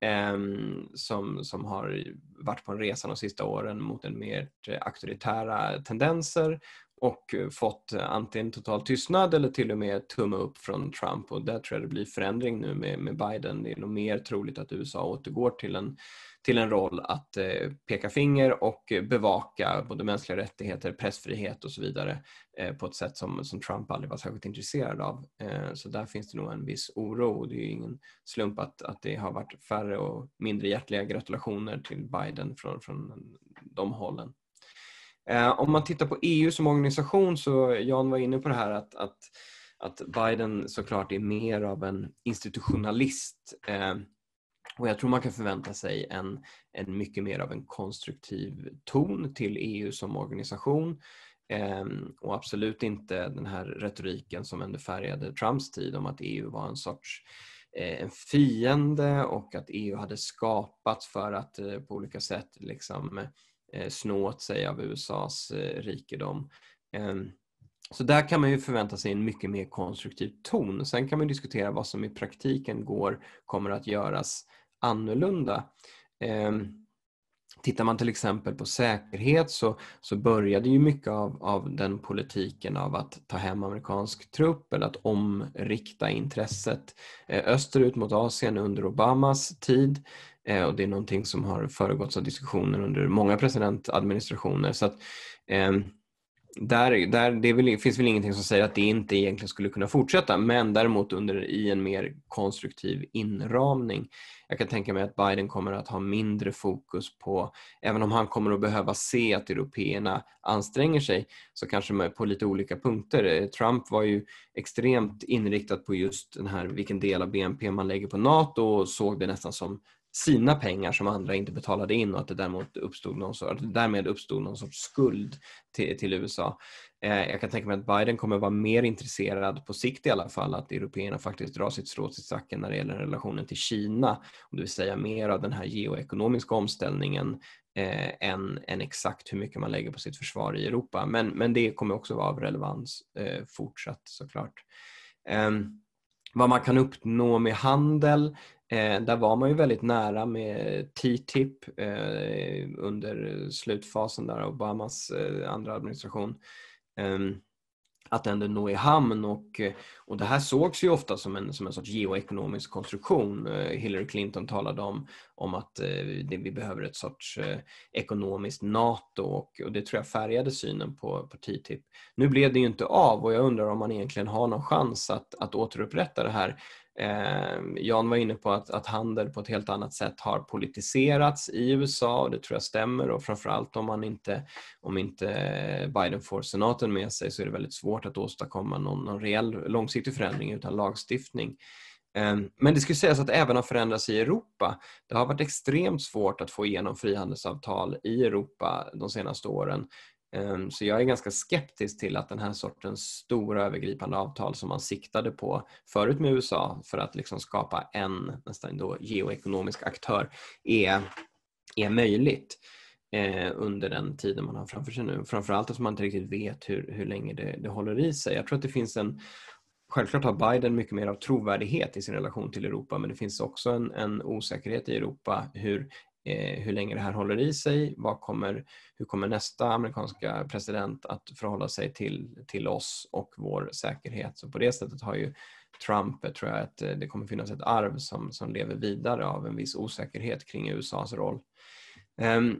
Um, som, som har varit på en resa de sista åren mot en mer auktoritära tendenser och fått antingen total tystnad eller till och med tumme upp från Trump, och där tror jag det blir förändring nu med, med Biden. Det är nog mer troligt att U S A återgår till en, till en roll att eh, peka finger och bevaka både mänskliga rättigheter, pressfrihet och så vidare eh, på ett sätt som, som Trump aldrig var särskilt intresserad av. Eh, så där finns det nog en viss oro. Det är ju ingen slump att, att det har varit färre och mindre hjärtliga gratulationer till Biden från, från de hållen. Eh, om man tittar på E U som organisation, så Jan var inne på det här att, att, att Biden såklart är mer av en institutionalist. Eh, Och jag tror man kan förvänta sig en, en mycket mer av en konstruktiv ton till E U som organisation. Eh, och absolut inte den här retoriken som ändå färgade Trumps tid om att E U var en sorts eh, en fiende och att E U hade skapats för att eh, på olika sätt liksom, eh, snå åt sig av U S A:s eh, rikedom. Eh, Så där kan man ju förvänta sig en mycket mer konstruktiv ton. Sen kan man diskutera vad som i praktiken går, kommer att göras annorlunda. Eh, tittar man till exempel på säkerhet så, så började ju mycket av, av den politiken av att ta hem amerikansk trupp eller att omrikta intresset eh, österut mot Asien under Obamas tid. Eh, och det är någonting som har föregåtts av diskussioner under många presidentadministrationer. Så att eh, Där, där det väl, finns väl ingenting som säger att det inte egentligen skulle kunna fortsätta, men däremot under i en mer konstruktiv inramning. Jag kan tänka mig att Biden kommer att ha mindre fokus på, även om han kommer att behöva se att européerna anstränger sig, så kanske på lite olika punkter. Trump var ju extremt inriktad på just den här, vilken del av B N P man lägger på NATO, och såg det nästan som sina pengar som andra inte betalade in, och att det därmed uppstod någon sorts, därmed uppstod någon sorts skuld till, till U S A. Eh, jag kan tänka mig att Biden kommer vara mer intresserad på sikt i alla fall att européerna faktiskt drar sitt strå till stacken när det gäller relationen till Kina, och det vill säga mer av den här geoekonomiska omställningen eh, än, än exakt hur mycket man lägger på sitt försvar i Europa. Men, men det kommer också vara av relevans eh, fortsatt såklart. Eh, vad man kan uppnå med handel, Eh, där var man ju väldigt nära med T T I P eh, under slutfasen där av Obamas eh, andra administration. Eh, att ändå nå i hamn, och, och det här sågs ju ofta som en, som en sorts geoekonomisk konstruktion. Eh, Hillary Clinton talade om, om att eh, det, vi behöver ett sorts eh, ekonomiskt NATO, och, och det tror jag färgade synen på, på T T I P. Nu blev det ju inte av, och jag undrar om man egentligen har någon chans att, att återupprätta det här. Eh, Jan var inne på att, att handel på ett helt annat sätt har politiserats i U S A, och det tror jag stämmer, och framförallt om man inte, om inte Biden får senaten med sig så är det väldigt svårt att åstadkomma någon, någon reell långsiktig förändring utan lagstiftning. Eh, men det skulle sägas att även har förändrats i Europa. Det har varit extremt svårt att få igenom frihandelsavtal i Europa de senaste åren. Så jag är ganska skeptisk till att den här sortens stora övergripande avtal som man siktade på förut med U S A för att liksom skapa en nästan då geoekonomisk aktör är, är möjligt. eh, under den tiden man har framför sig nu. Framförallt att man inte riktigt vet hur, hur länge det, det håller i sig. Jag tror att det finns en, självklart har Biden mycket mer av trovärdighet i sin relation till Europa, men det finns också en, en osäkerhet i Europa hur Eh, hur länge det här håller i sig, vad kommer, hur kommer nästa amerikanska president att förhålla sig till, till oss och vår säkerhet. Så på det sättet har ju Trump, tror jag att det kommer finnas ett arv som, som lever vidare av en viss osäkerhet kring U S A:s roll. Um,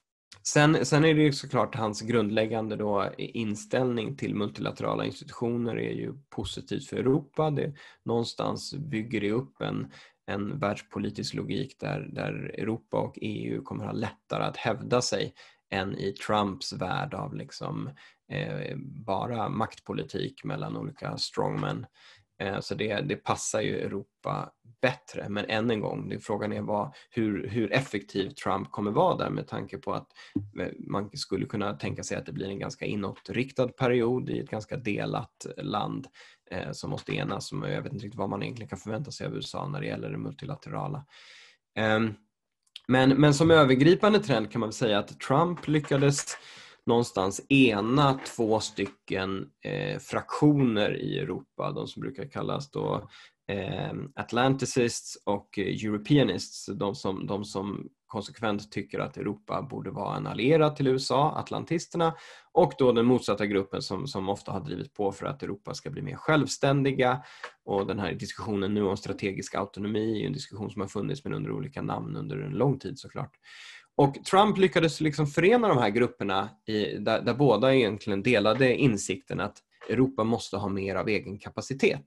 sen, sen är det ju såklart hans grundläggande då inställning till multilaterala institutioner är ju positivt för Europa. Det, någonstans bygger det upp en en världspolitisk logik där, där Europa och E U kommer ha lättare att hävda sig än i Trumps värld av liksom, eh, bara maktpolitik mellan olika strongmen. Eh, så det, det passar ju Europa bättre. Men än en gång, det, frågan är vad, hur, hur effektiv Trump kommer vara där, med tanke på att man skulle kunna tänka sig att det blir en ganska inåtriktad period i ett ganska delat land eh, som måste enas. Jag vet inte riktigt vad man egentligen kan förvänta sig av U S A när det gäller det multilaterala. Eh, men, men som övergripande trend kan man väl säga att Trump lyckades någonstans ena två stycken eh, fraktioner i Europa, de som brukar kallas då eh, Atlanticists och Europeanists, de som, de som konsekvent tycker att Europa borde vara en allierad till U S A, atlantisterna, och då den motsatta gruppen som, som ofta har drivit på för att Europa ska bli mer självständiga. Och den här diskussionen nu om strategisk autonomi är en diskussion som har funnits men under olika namn under en lång tid såklart. Och Trump lyckades liksom förena de här grupperna i, där, där båda egentligen delade insikten att Europa måste ha mer av egen kapacitet.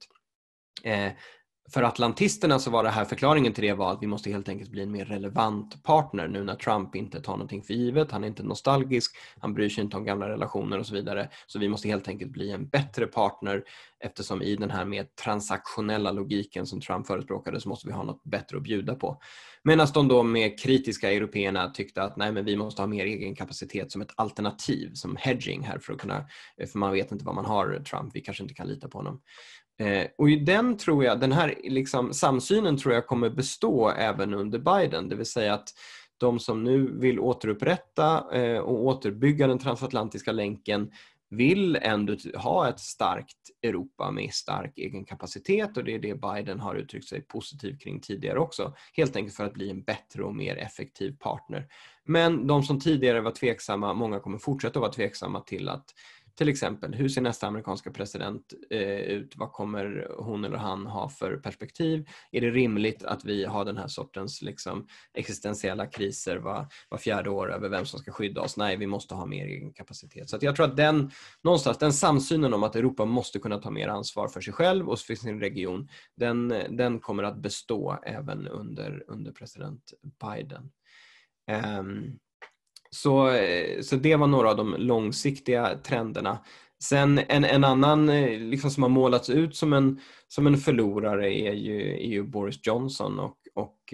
Eh, för atlantisterna så var det här, förklaringen till det var att vi måste helt enkelt bli en mer relevant partner nu när Trump inte tar någonting för givet, han är inte nostalgisk, han bryr sig inte om gamla relationer och så vidare. Så vi måste helt enkelt bli en bättre partner, eftersom i den här mer transaktionella logiken som Trump förespråkade så måste vi ha något bättre att bjuda på. Medan de då med kritiska européerna tyckte att nej, men vi måste ha mer egen kapacitet som ett alternativ, som hedging här för att kunna, för man vet inte vad man har Trump, vi kanske inte kan lita på honom. Eh, och i den tror jag, den här liksom, samsynen tror jag kommer bestå även under Biden, det vill säga att de som nu vill återupprätta eh, och återbygga den transatlantiska länken vill ändå ha ett starkt Europa med stark egen kapacitet, och det är det Biden har uttryckt sig positivt kring tidigare också, helt enkelt för att bli en bättre och mer effektiv partner. Men de som tidigare var tveksamma, många kommer fortsätta att vara tveksamma till att till exempel, hur ser nästa amerikanska president eh, ut? Vad kommer hon eller han ha för perspektiv? Är det rimligt att vi har den här sortens liksom, existentiella kriser var, var fjärde år över vem som ska skydda oss? Nej, vi måste ha mer egen kapacitet. Så att jag tror att den, någonstans, den samsynen om att Europa måste kunna ta mer ansvar för sig själv och för sin region, den, den kommer att bestå även under, under president Biden. Um, Så, så det var några av de långsiktiga trenderna. Sen en, en annan liksom, som har målats ut som en, som en förlorare är ju, är ju Boris Johnson och, och,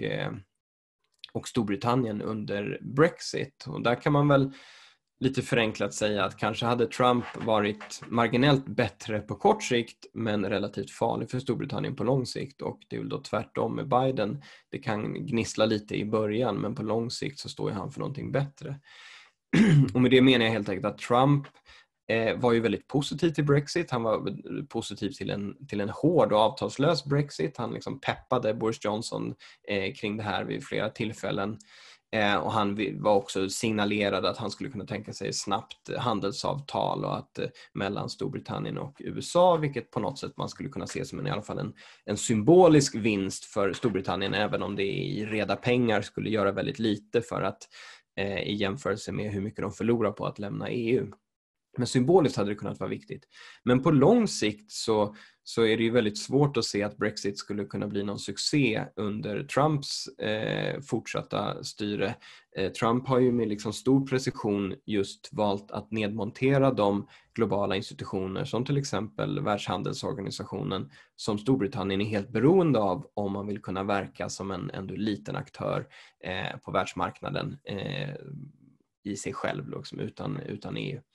och Storbritannien under Brexit. Och där kan man väl lite förenklat säga att kanske hade Trump varit marginellt bättre på kort sikt men relativt farlig för Storbritannien på lång sikt, och det är väl då tvärtom med Biden. Det kan gnissla lite i början men på lång sikt så står ju han för någonting bättre. Och med det menar jag helt enkelt att Trump eh, var ju väldigt positiv till Brexit. Han var positiv till en, till en hård och avtalslös Brexit. Han liksom peppade Boris Johnson eh, kring det här vid flera tillfällen. Eh, och han var också signalerad att han skulle kunna tänka sig snabbt handelsavtal och att, eh, mellan Storbritannien och U S A, vilket på något sätt man skulle kunna se som en, i alla fall en, en symbolisk vinst för Storbritannien, även om det i reda pengar skulle göra väldigt lite för att eh, i jämförelse med hur mycket de förlorar på att lämna E U. Men symboliskt hade det kunnat vara viktigt. Men på lång sikt så, så är det ju väldigt svårt att se att Brexit skulle kunna bli någon succé under Trumps eh, fortsatta styre. Eh, Trump har ju med liksom stor precision just valt att nedmontera de globala institutioner som till exempel Världshandelsorganisationen, som Storbritannien är helt beroende av om man vill kunna verka som en ändå liten aktör eh, på världsmarknaden eh, i sig själv liksom, utan, utan E U.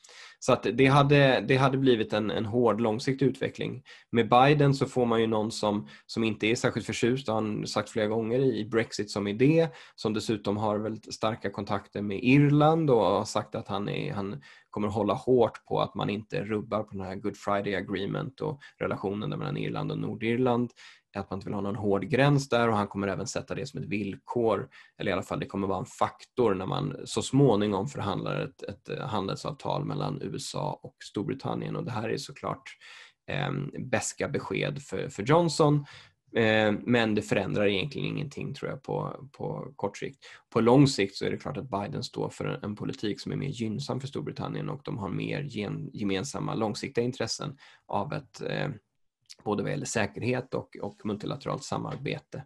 Så att det hade, det hade blivit en, en hård långsiktig utveckling. Med Biden så får man ju någon som, som inte är särskilt förtjust, har han sagt flera gånger, i Brexit som idé, som dessutom har väldigt starka kontakter med Irland och har sagt att han, är, han kommer hålla hårt på att man inte rubbar på den här Good Friday Agreement och relationen mellan Irland och Nordirland. Att man inte vill ha någon hård gräns där, och han kommer även sätta det som ett villkor, eller i alla fall det kommer vara en faktor när man så småningom förhandlar ett, ett handelsavtal mellan U S A och Storbritannien. Och det här är såklart eh, beska besked för, för Johnson, eh, men det förändrar egentligen ingenting, tror jag, på, på kort sikt. På lång sikt så är det klart att Biden står för en, en politik som är mer gynnsam för Storbritannien, och de har mer gen, gemensamma långsiktiga intressen av ett eh, både vad gäller säkerhet och, och multilateralt samarbete.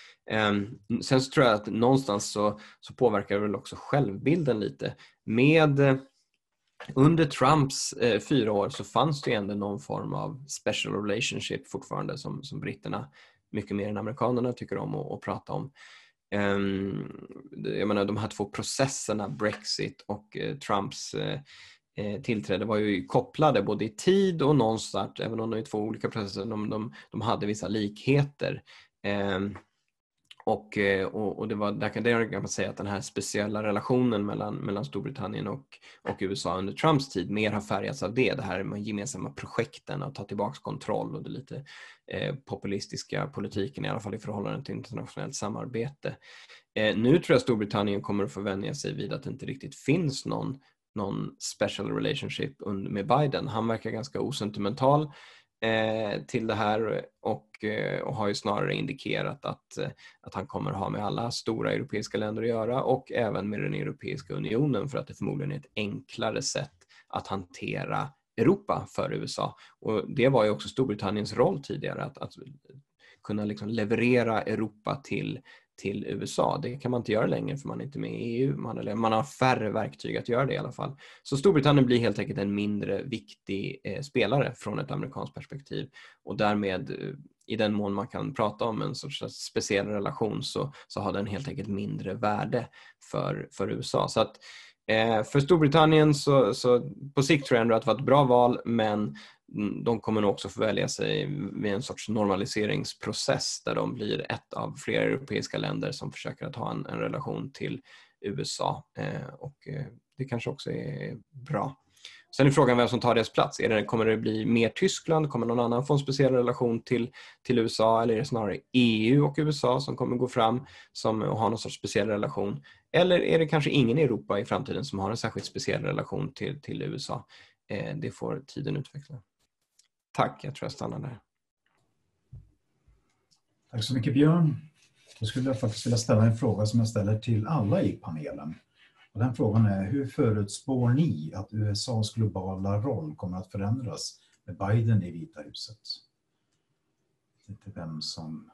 Um, sen så tror jag att någonstans så, så påverkar det väl också självbilden lite. Med, under Trumps eh, fyra år så fanns det ändå någon form av special relationship fortfarande som, som britterna mycket mer än amerikanerna tycker om att, att prata om. Um, jag menar, de här två processerna, Brexit och eh, Trumps eh, tillträde, var ju kopplade både i tid och någonstans, även om de är två olika processer, de, de, de hade vissa likheter. Eh, och, och, och det var, där kan, där kan man säga att den här speciella relationen mellan, mellan Storbritannien och, och U S A under Trumps tid mer har färgats av det. Det här med gemensamma projekten, att ta tillbaka kontroll, och det lite eh, populistiska politiken, i alla fall i förhållande till internationellt samarbete. Eh, nu tror jag Storbritannien kommer att få vänja sig vid att det inte riktigt finns någon någon special relationship med Biden. Han verkar ganska osentimental eh, till det här, och, eh, och har ju snarare indikerat att, eh, att han kommer ha med alla stora europeiska länder att göra, och även med den Europeiska unionen, för att det förmodligen är ett enklare sätt att hantera Europa för U S A. Och det var ju också Storbritanniens roll tidigare, att, att kunna liksom leverera Europa till till U S A. Det kan man inte göra längre, för man är inte med i E U. Man, eller, man har färre verktyg att göra det i alla fall. Så Storbritannien blir helt enkelt en mindre viktig eh, spelare från ett amerikanskt perspektiv. Och därmed, eh, i den mån man kan prata om en sorts speciell relation, så, så har den helt enkelt mindre värde för, för U S A. Så att eh, för Storbritannien så, så på sikt tror jag ändå att det var ett bra val, men de kommer nog också få välja sig vid en sorts normaliseringsprocess där de blir ett av flera europeiska länder som försöker att ha en, en relation till U S A, eh, och eh, det kanske också är bra. Sen är frågan vem som tar deras plats. Är det, kommer det bli mer Tyskland? Kommer någon annan få en speciell relation till, till U S A? Eller är det snarare E U och U S A som kommer gå fram som, och ha någon sorts speciell relation? Eller är det kanske ingen i Europa i framtiden som har en särskilt speciell relation till, till U S A? Eh, det får tiden utveckla. Tack, jag tror jag stannar där. Tack så mycket, Björn. Då skulle jag faktiskt vilja ställa en fråga som jag ställer till alla i panelen. Och den frågan är: hur förutspår ni att U S A:s globala roll kommer att förändras med Biden i Vita huset? Jag vet inte vem som...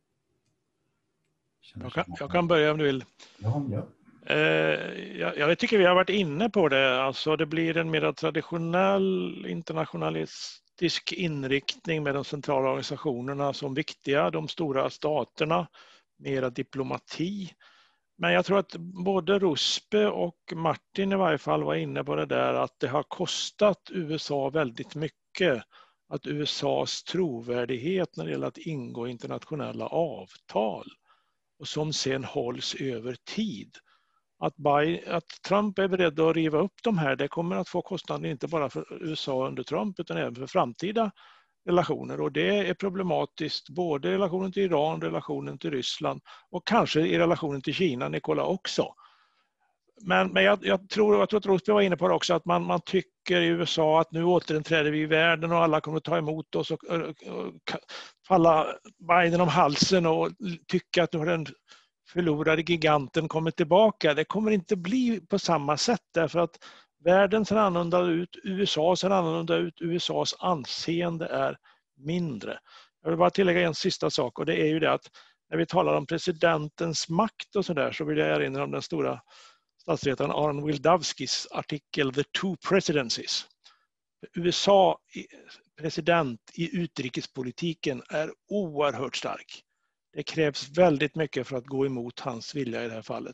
Jag kan, jag kan börja om du vill. Ja, ja. Eh, jag, jag tycker vi har varit inne på det. Alltså det blir en mer traditionell internationalistisk inriktning med de centrala organisationerna som viktiga, de stora staterna, mera diplomati. Men jag tror att både Ruspe och Martin i varje fall var inne på det där, att det har kostat U S A väldigt mycket, att U S A:s trovärdighet när det gäller att ingå internationella avtal och som sen hålls över tid. Att, Biden, att Trump är beredd att riva upp de här, det kommer att få kostnader inte bara för U S A under Trump utan även för framtida relationer, och det är problematiskt både i relationen till Iran, relationen till Ryssland och kanske i relationen till Kina, Nikola, också. Men, men jag, jag tror jag tror att Rosberg var inne på det också, att man, man tycker i U S A att nu återinträder vi i världen och alla kommer att ta emot oss och, och, och falla Biden om halsen och tycka att nu har den förlorade giganten kommit tillbaka. Det kommer inte bli på samma sätt, därför att världen ser annorlunda ut, U S A ser annorlunda ut, U S A:s anseende är mindre. Jag vill bara tillägga en sista sak, och det är ju det att när vi talar om presidentens makt och så där, så vill jag erinra om den stora statsvetaren Aron Wildavskis artikel The Two Presidencies. U S A president i utrikespolitiken är oerhört stark. Det krävs väldigt mycket för att gå emot hans vilja i det här fallet.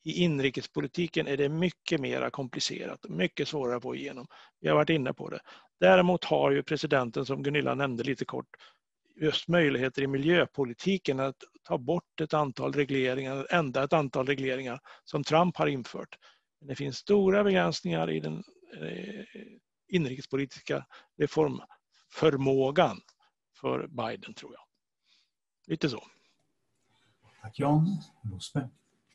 I inrikespolitiken är det mycket mer komplicerat och mycket svårare att få igenom. Vi har varit inne på det. Däremot har ju presidenten, som Gunilla nämnde lite kort, just möjligheter i miljöpolitiken att ta bort ett antal regleringar, ändra ett antal regleringar som Trump har infört. Men det finns stora begränsningar i den eh, inrikespolitiska reformförmågan för Biden, tror jag. Lite så. Tack Jan. Rosberg.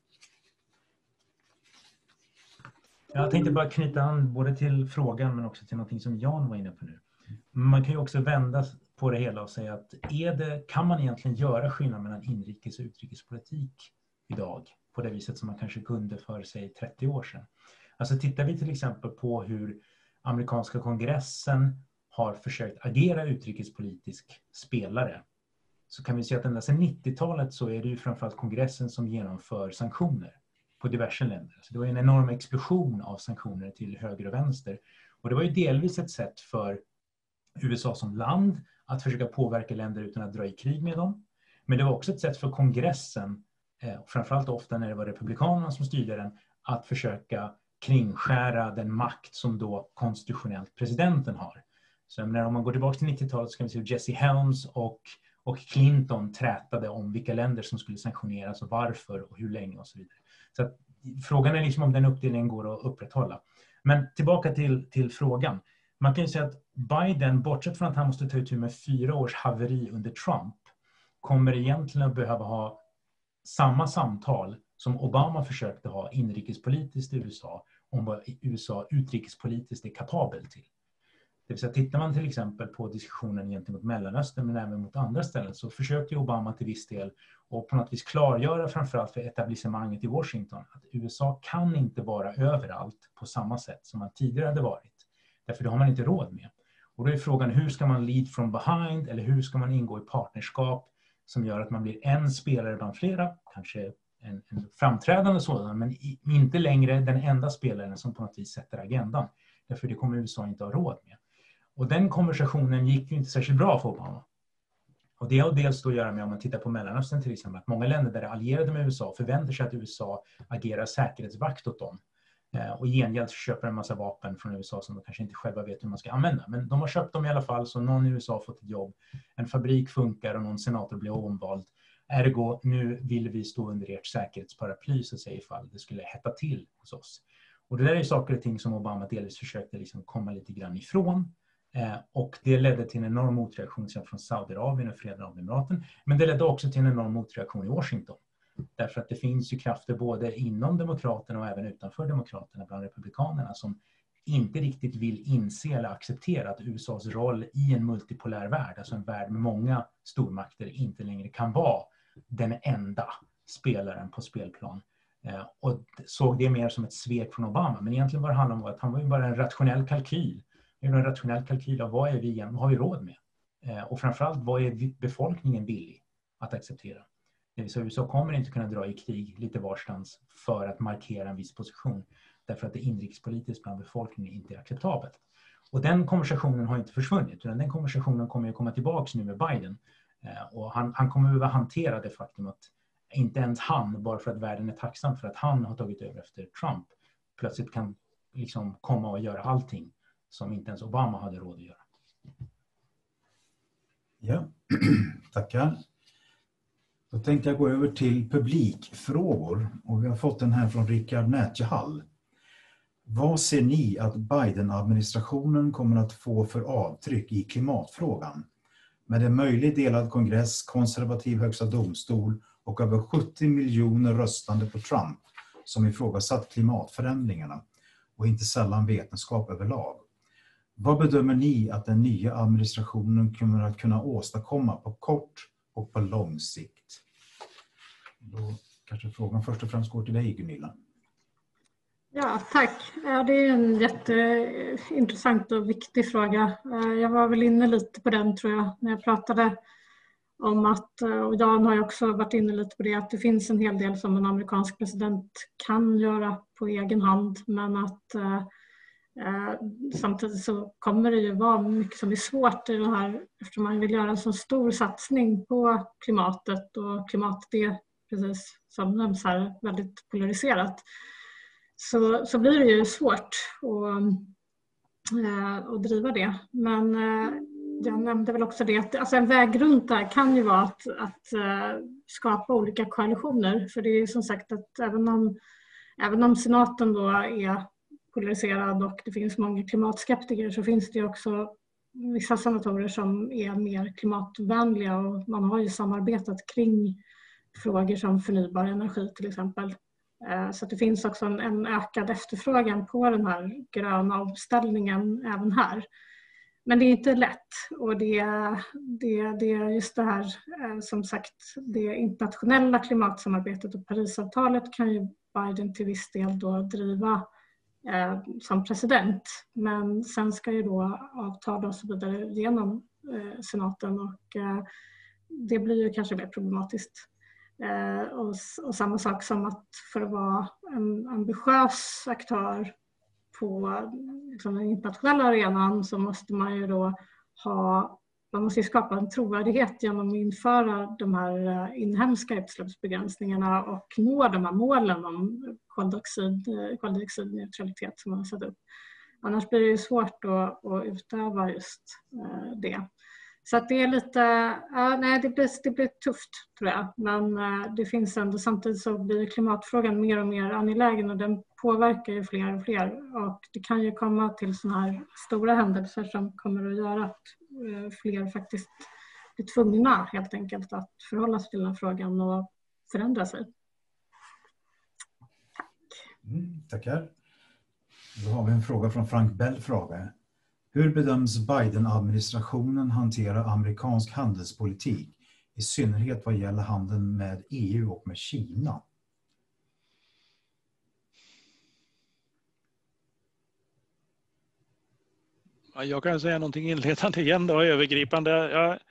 Jag tänkte bara knyta an både till frågan men också till något som Jan var inne på nu. Man kan ju också vända på det hela och säga att är det, kan man egentligen göra skillnad mellan inrikes- och utrikespolitik idag på det viset som man kanske kunde för sig trettio år sedan? Alltså tittar vi till exempel på hur amerikanska kongressen har försökt agera utrikespolitisk spelare, så kan vi se att ända sedan nittiotalet så är det ju framförallt kongressen som genomför sanktioner på diverse länder. Så det var en enorm explosion av sanktioner till höger och vänster. Och det var ju delvis ett sätt för U S A som land att försöka påverka länder utan att dra i krig med dem. Men det var också ett sätt för kongressen, eh, framförallt ofta när det var republikanerna som styrde den, att försöka kringskära den makt som då konstitutionellt presidenten har. Så när om man går tillbaka till nittiotalet så kan vi se hur Jesse Helms och, och Clinton trätade om vilka länder som skulle sanktioneras och varför och hur länge och så vidare. Så att, frågan är liksom om den uppdelningen går att upprätthålla. Men tillbaka till, till frågan. Man kan ju säga att Biden, bortsett från att han måste ta itu med fyra års haveri under Trump, kommer egentligen att behöva ha samma samtal som Obama försökte ha inrikespolitiskt i U S A om vad U S A utrikespolitiskt är kapabel till. Det vill säga, tittar man till exempel på diskussionen gentemot Mellanöstern men även mot andra ställen, så försökte Obama till viss del och på något vis klargöra framförallt för etablissemanget i Washington att U S A kan inte vara överallt på samma sätt som man tidigare hade varit. Därför det har man inte råd med. Och då är frågan, hur ska man lead from behind eller hur ska man ingå i partnerskap som gör att man blir en spelare bland flera, kanske en, en framträdande sådan, men i, inte längre den enda spelaren som på något vis sätter agendan. Därför det kommer U S A inte ha råd med. Och den konversationen gick ju inte särskilt bra för Obama. Och det har dels då att göra med, om man tittar på Mellanöstern till exempel, att många länder där är allierade med U S A förväntar sig att U S A agerar säkerhetsvakt åt dem. Och i gengäld köper en massa vapen från U S A som de kanske inte själva vet hur man ska använda. Men de har köpt dem i alla fall, så någon i U S A har fått ett jobb. En fabrik funkar och någon senator blir omvald. Ergo, nu vill vi stå under ert säkerhetsparaply, så att säga, ifall det skulle hetta till hos oss. Och det där är saker och ting som Obama delvis försökte liksom komma lite grann ifrån. Eh, och det ledde till en enorm motreaktion från Saudiarabien och Förenade Arabemiraten. Men det ledde också till en enorm motreaktion i Washington. Därför att det finns ju krafter både inom demokraterna och även utanför demokraterna bland republikanerna som inte riktigt vill inse eller acceptera att U S A:s roll i en multipolär värld, alltså en värld med många stormakter, inte längre kan vara den enda spelaren på spelplan. Eh, och såg det mer som ett svek från Obama. Men egentligen var det handlade om att han var ju bara en rationell kalkyl. En rationell kalkyl av vad är vi igen, vad har vi råd med? Eh, och framförallt, vad är befolkningen villig att acceptera? Det vill säga, U S A kommer inte kunna dra i krig lite varstans för att markera en viss position. Därför att det inrikespolitiskt bland befolkningen inte är acceptabelt. Och den konversationen har inte försvunnit. Utan den konversationen kommer att komma tillbaka nu med Biden. Eh, och han, han kommer att behöva hantera det faktum att inte ens han, bara för att världen är tacksam för att han har tagit över efter Trump, plötsligt kan liksom komma och göra allting som inte ens Obama hade råd att göra. Ja, tackar. Då tänkte jag gå över till publikfrågor. Och vi har fått den här från Rickard Nätjehall. Vad ser ni att Biden-administrationen kommer att få för avtryck i klimatfrågan? Med en möjlig delad kongress, konservativ högsta domstol och över sjuttio miljoner röstande på Trump som ifrågasatt klimatförändringarna och inte sällan vetenskap överlag. Vad bedömer ni att den nya administrationen kommer att kunna åstadkomma på kort och på lång sikt? Då kanske frågan först och främst går till dig, Gunilla. Ja, tack. Ja, det är en jätteintressant och viktig fråga. Jag var väl inne lite på den, tror jag, när jag pratade om att, och Jan har ju också varit inne lite på det, att det finns en hel del som en amerikansk president kan göra på egen hand, men att eh, samtidigt så kommer det ju vara mycket som är svårt i det här, eftersom man vill göra en så stor satsning på klimatet, och klimatet är precis som nämns här, väldigt polariserat, så, så blir det ju svårt att, eh, att driva det. Men eh, jag nämnde väl också det att alltså en väg runt där kan ju vara att, att eh, skapa olika koalitioner. För det är ju som sagt att även om, även om senaten då är polariserad och det finns många klimatskeptiker, så finns det också vissa senatorer som är mer klimatvänliga, och man har ju samarbetat kring frågor som förnybar energi till exempel. Så att det finns också en, en ökad efterfrågan på den här gröna omställningen även här. Men det är inte lätt, och det, det, det är just det här, som sagt, det internationella klimatsamarbetet och Parisavtalet kan ju Biden till viss del då driva eh, som president. Men sen ska ju då avtal och så vidare genom eh, senaten, och eh, det blir ju kanske mer problematiskt. Eh, och, och samma sak som att för att vara en ambitiös aktör på liksom, den internationella arenan, så måste man ju då ha, man måste skapa en trovärdighet genom att införa de här inhemska utsläppsbegränsningarna och nå de här målen om koldioxid, koldioxidneutralitet som man har satt upp. Annars blir det ju svårt att, att utöva just det. Så att det är lite, ja, nej, det blir, det blir tufft tror jag, men det finns ändå, samtidigt så blir klimatfrågan mer och mer angelägen, och den påverkar ju fler och fler, och det kan ju komma till sådana här stora händelser som kommer att göra att fler faktiskt blir tvungna helt enkelt att förhålla sig till den här frågan och förändra sig. Tack. Mm, tackar. Då har vi en fråga från Frank Bell fråga. Hur bedöms Biden-administrationen hantera amerikansk handelspolitik, i synnerhet vad gäller handeln med E U och med Kina? Jag kan säga någonting inledande igen då, övergripande. Jag,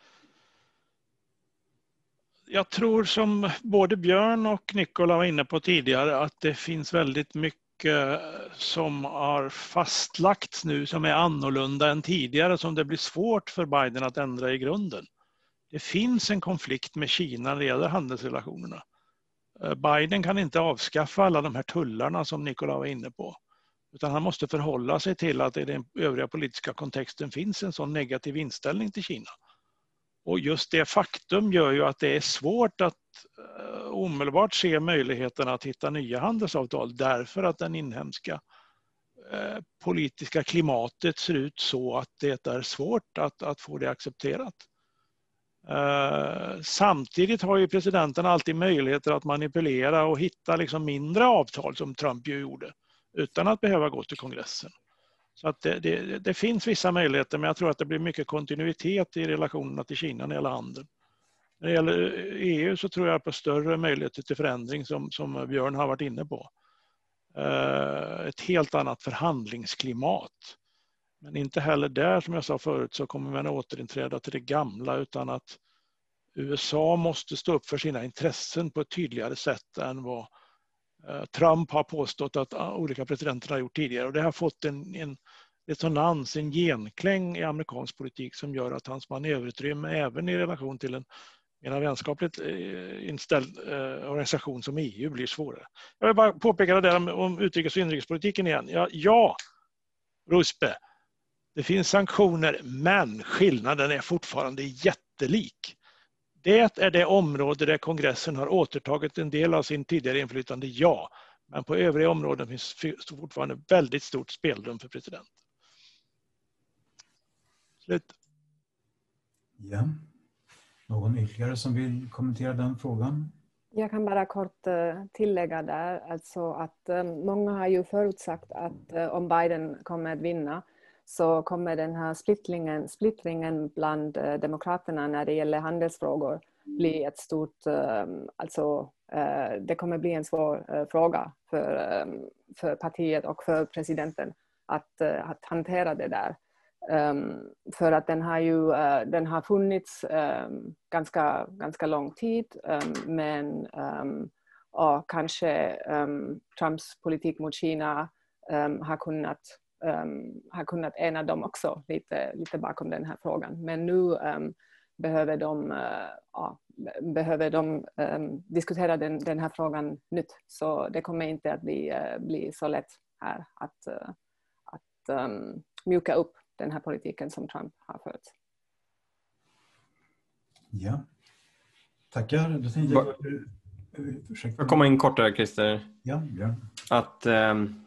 jag tror, som både Björn och Nicola var inne på tidigare, att det finns väldigt mycket som har fastlagts nu som är annorlunda än tidigare, som det blir svårt för Biden att ändra i grunden. Det finns en konflikt med Kina när det gäller handelsrelationerna. Biden kan inte avskaffa alla de här tullarna som Nicola var inne på, utan han måste förhålla sig till att det i den övriga politiska kontexten finns en sån negativ inställning till Kina. Och just det faktum gör ju att det är svårt att uh, omedelbart se möjligheten att hitta nya handelsavtal, därför att den inhemska uh, politiska klimatet ser ut så att det är svårt att, att få det accepterat. Uh, samtidigt har ju presidenten alltid möjligheter att manipulera och hitta liksom mindre avtal, som Trump ju gjorde, utan att behöva gå till kongressen. Så att det, det, det finns vissa möjligheter, men jag tror att det blir mycket kontinuitet i relationerna till Kina när det gäller handel. När det gäller E U så tror jag på större möjligheter till förändring, som, som Björn har varit inne på. Uh, ett helt annat förhandlingsklimat. Men inte heller där, som jag sa förut, så kommer man återinträda till det gamla, utan att U S A måste stå upp för sina intressen på ett tydligare sätt än vad Trump har påstått att olika presidenter har gjort tidigare. Och det har fått en, en resonans, en genkläng i amerikansk politik, som gör att hans manöverutrymme även i relation till en mer vänskapligt inställd organisation som E U blir svårare. Jag vill bara påpeka det där om, om utrikes- och inrikespolitiken igen. Ja, ja, Ruspe, det finns sanktioner, men skillnaden är fortfarande jättelik. Det är det område där kongressen har återtagit en del av sin tidigare inflytande, ja. Men på övriga områden finns fortfarande väldigt stort spelrum för presidenten. Slut. Ja. Någon ytterligare som vill kommentera den frågan? Jag kan bara kort tillägga där, alltså att många har ju förutsagt att om Biden kommer att vinna, så kommer den här splittringen, splittringen bland demokraterna när det gäller handelsfrågor bli ett stort, alltså det kommer bli en svår fråga för, för partiet och för presidenten att, att hantera det där. För att den har ju den har funnits ganska, ganska lång tid, men och kanske Trumps politik mot Kina har kunnat Um, har kunnat ena dem också lite, lite bakom den här frågan. Men nu um, behöver de uh, ja, behöver de um, diskutera den, den här frågan nytt. Så det kommer inte att bli, uh, bli så lätt här att, uh, att um, mjuka upp den här politiken som Trump har fört. Ja, tackar. Då tänkte jag... Ursäkta. Jag kommer in kort där, Christer. Ja, ja. Att, um,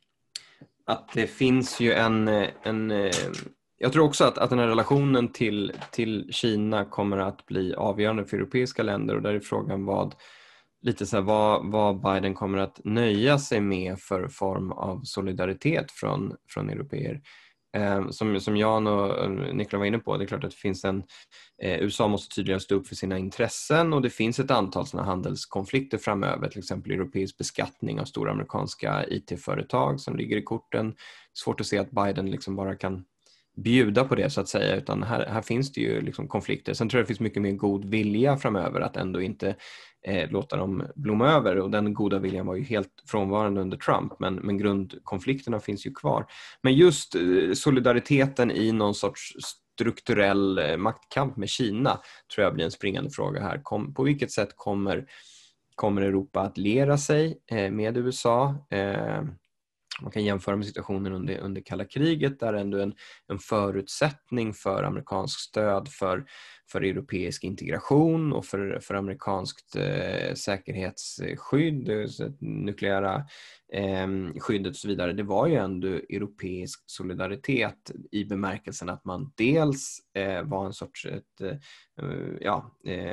att det finns ju en... en uh, jag tror också att, att den här relationen till, till Kina kommer att bli avgörande för europeiska länder, och där är frågan vad, lite så här, vad, vad Biden kommer att nöja sig med för form av solidaritet från, från europeer. Eh, som, som Jan och Nikola var inne på, det är klart att det finns en eh, U S A måste tydligare stå upp för sina intressen, och det finns ett antal sådana handelskonflikter framöver, till exempel europeisk beskattning av stora amerikanska I T-företag som ligger i korten. Svårt att se att Biden liksom bara kan bjuda på det så att säga, utan här, här finns det ju liksom konflikter. Sen tror jag det finns mycket mer god vilja framöver att ändå inte eh, låta dem blomma över, och den goda viljan var ju helt frånvarande under Trump, men, men grundkonflikterna finns ju kvar. Men just eh, solidariteten i någon sorts strukturell eh, maktkamp med Kina tror jag blir en springande fråga här. Kom, på vilket sätt kommer, kommer Europa att liera sig eh, med U S A? Eh, Man kan jämföra med situationen under, under kalla kriget, där ändå en, en förutsättning för amerikansk stöd för, för europeisk integration och för, för amerikanskt eh, säkerhetsskydd, nukleära eh, skyddet och så vidare. Det var ju ändå europeisk solidaritet i bemärkelsen att man dels eh, var en sorts ett, eh, ja, eh,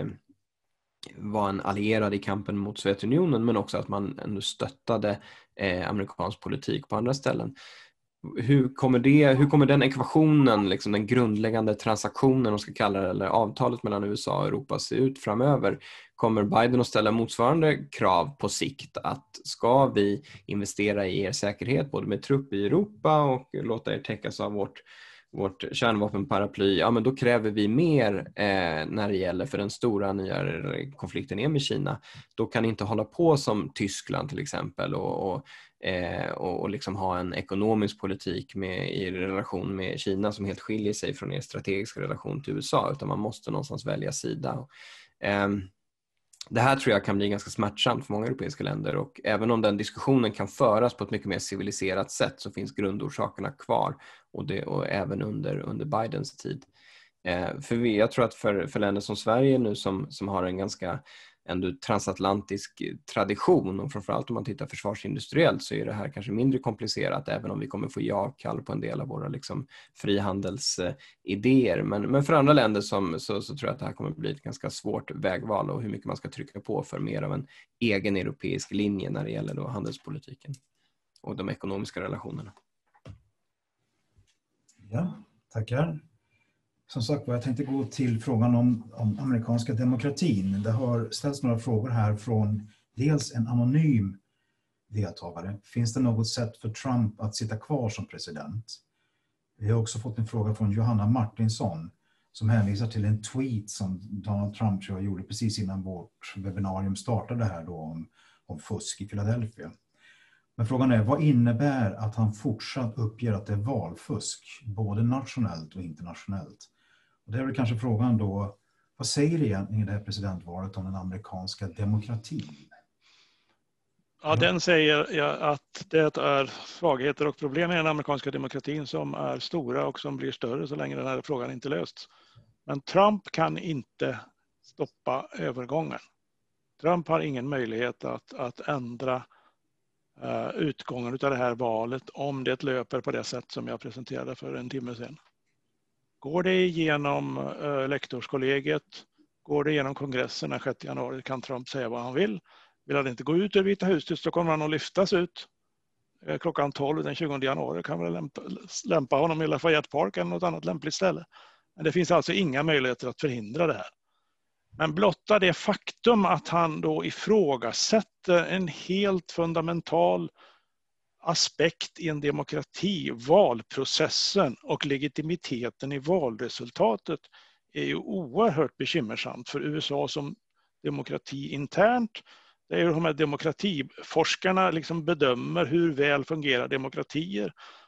var en allierad i kampen mot Sovjetunionen, men också att man ändå stöttade eh, amerikansk politik på andra ställen. Hur kommer, det, hur kommer den ekvationen, liksom den grundläggande transaktionen, om ska kalla det, eller avtalet mellan U S A och Europa se ut framöver? Kommer Biden att ställa motsvarande krav på sikt, att ska vi investera i er säkerhet både med trupp i Europa och låta er täckas av vårt vårt kärnvapenparaply, ja men då kräver vi mer eh, när det gäller, för den stora nya konflikten är med Kina. Då kan inte hålla på som Tyskland till exempel och, och, eh, och, och liksom ha en ekonomisk politik med, i relation med Kina som helt skiljer sig från er strategiska relation till U S A, utan man måste någonstans välja sida. Eh, Det här tror jag kan bli ganska smärtsamt för många europeiska länder, och även om den diskussionen kan föras på ett mycket mer civiliserat sätt så finns grundorsakerna kvar, och, det, och även under, under Bidens tid. Eh, för vi, jag tror att för, för länder som Sverige nu som, som har en ganska ändå transatlantisk tradition, och framförallt om man tittar försvarsindustriellt, så är det här kanske mindre komplicerat, även om vi kommer få ja-kall på en del av våra liksom frihandelsidéer. Men, men för andra länder som, så, så tror jag att det här kommer bli ett ganska svårt vägval, och hur mycket man ska trycka på för mer av en egen europeisk linje när det gäller då handelspolitiken och de ekonomiska relationerna. Ja, tackar. Som sagt, jag tänkte gå till frågan om, om amerikanska demokratin. Det har ställts några frågor här från dels en anonym deltagare. Finns det något sätt för Trump att sitta kvar som president? Vi har också fått en fråga från Johanna Martinsson som hänvisar till en tweet som Donald Trump tror jag gjorde precis innan vårt webbinarium startade här då om, om fusk i Philadelphia. Men frågan är, vad innebär att han fortsatt uppger att det är valfusk, både nationellt och internationellt? Och det är väl kanske frågan då, vad säger egentligen det här presidentvalet om den amerikanska demokratin? Ja, den säger jag att det är svagheter och problem i den amerikanska demokratin som är stora och som blir större så länge den här frågan inte lösts. Men Trump kan inte stoppa övergången. Trump har ingen möjlighet att, att ändra uh, utgången av det här valet om det löper på det sätt som jag presenterade för en timme sedan. Går det igenom uh, lektorskollegiet, går det igenom kongressen den sjätte januari, kan Trump säga vad han vill. Vill han inte gå ut ur Vita huset så kommer han att lyftas ut uh, klockan tolv den tjugonde januari. Kan väl lämpa, lämpa honom i Lafayette Park eller något annat lämpligt ställe. Men det finns alltså inga möjligheter att förhindra det här. Men blotta det faktum att han då ifrågasätter en helt fundamental aspekt i en demokrati, valprocessen och legitimiteten i valresultatet, är ju oerhört bekymmersamt för U S A som demokrati internt. Det är ju de här demokratiforskarna liksom bedömer hur väl fungerar demokratier.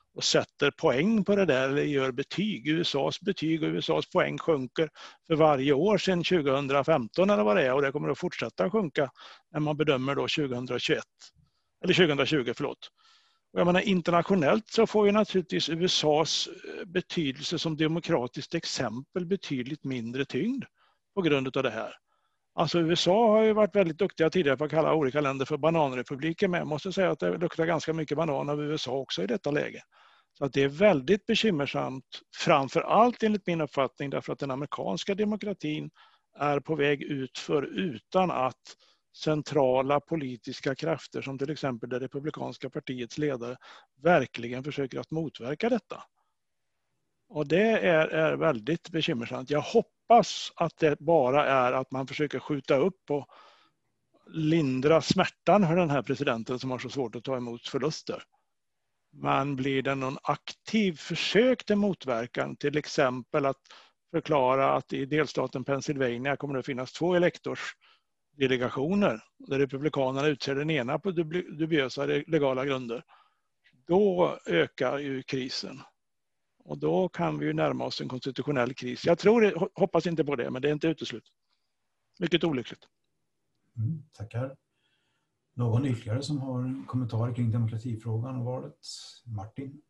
och sätter poäng på det där eller gör betyg. U S A:s betyg och U S A:s poäng sjunker för varje år sedan tjugohundrafemton eller vad det är, och det kommer att fortsätta sjunka när man bedömer då tjugohundratjugoett eller tjugohundratjugo, förlåt. Och jag menar, internationellt så får ju naturligtvis U S A:s betydelse som demokratiskt exempel betydligt mindre tyngd på grund av det här. Alltså U S A har ju varit väldigt duktiga tidigare på att kalla olika länder för bananrepubliker, men jag måste säga att det luktar ganska mycket banan av U S A också i detta läge. Så att det är väldigt bekymmersamt, framför allt enligt min uppfattning, därför att den amerikanska demokratin är på väg ut för utan att centrala politiska krafter som till exempel det republikanska partiets ledare verkligen försöker att motverka detta. Och det är, är väldigt bekymmersamt. Jag hoppas att det bara är att man försöker skjuta upp och lindra smärtan för den här presidenten som har så svårt att ta emot förluster. Men blir det någon aktiv försök till motverkan, till exempel att förklara att i delstaten Pennsylvania kommer det finnas två elektorsdelegationer där republikanerna utser den ena på dubiösa legala grunder, då ökar ju krisen. Och då kan vi ju närma oss en konstitutionell kris. Jag tror, hoppas inte på det, men det är inte uteslutet. Mycket olyckligt. Mm, tackar. Någon ytterligare som har kommentarer kring demokratifrågan och valet? Martin?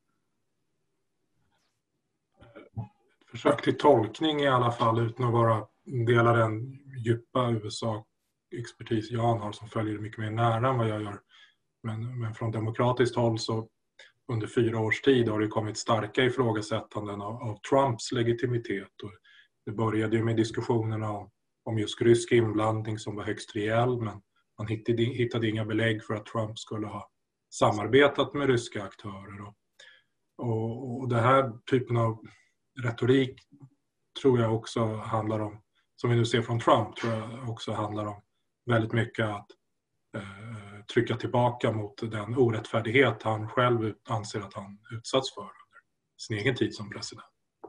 Försök till tolkning i alla fall, utan att vara del av den djupa U S A-expertis Jan har som följer det mycket mer nära än vad jag gör. Men, men från demokratiskt håll så under fyra års tid har det kommit starka ifrågasättanden av, av Trumps legitimitet. Och det började ju med diskussionerna om, om just rysk inblandning som var högst rejäl, men man hittade, hittade inga belägg för att Trump skulle ha samarbetat med ryska aktörer. Och, och, och det här typen av retorik tror jag också handlar om, som vi nu ser från Trump, tror jag också handlar om väldigt mycket att eh, trycka tillbaka mot den orättfärdighet han själv anser att han utsatts för under sin egen tid som president.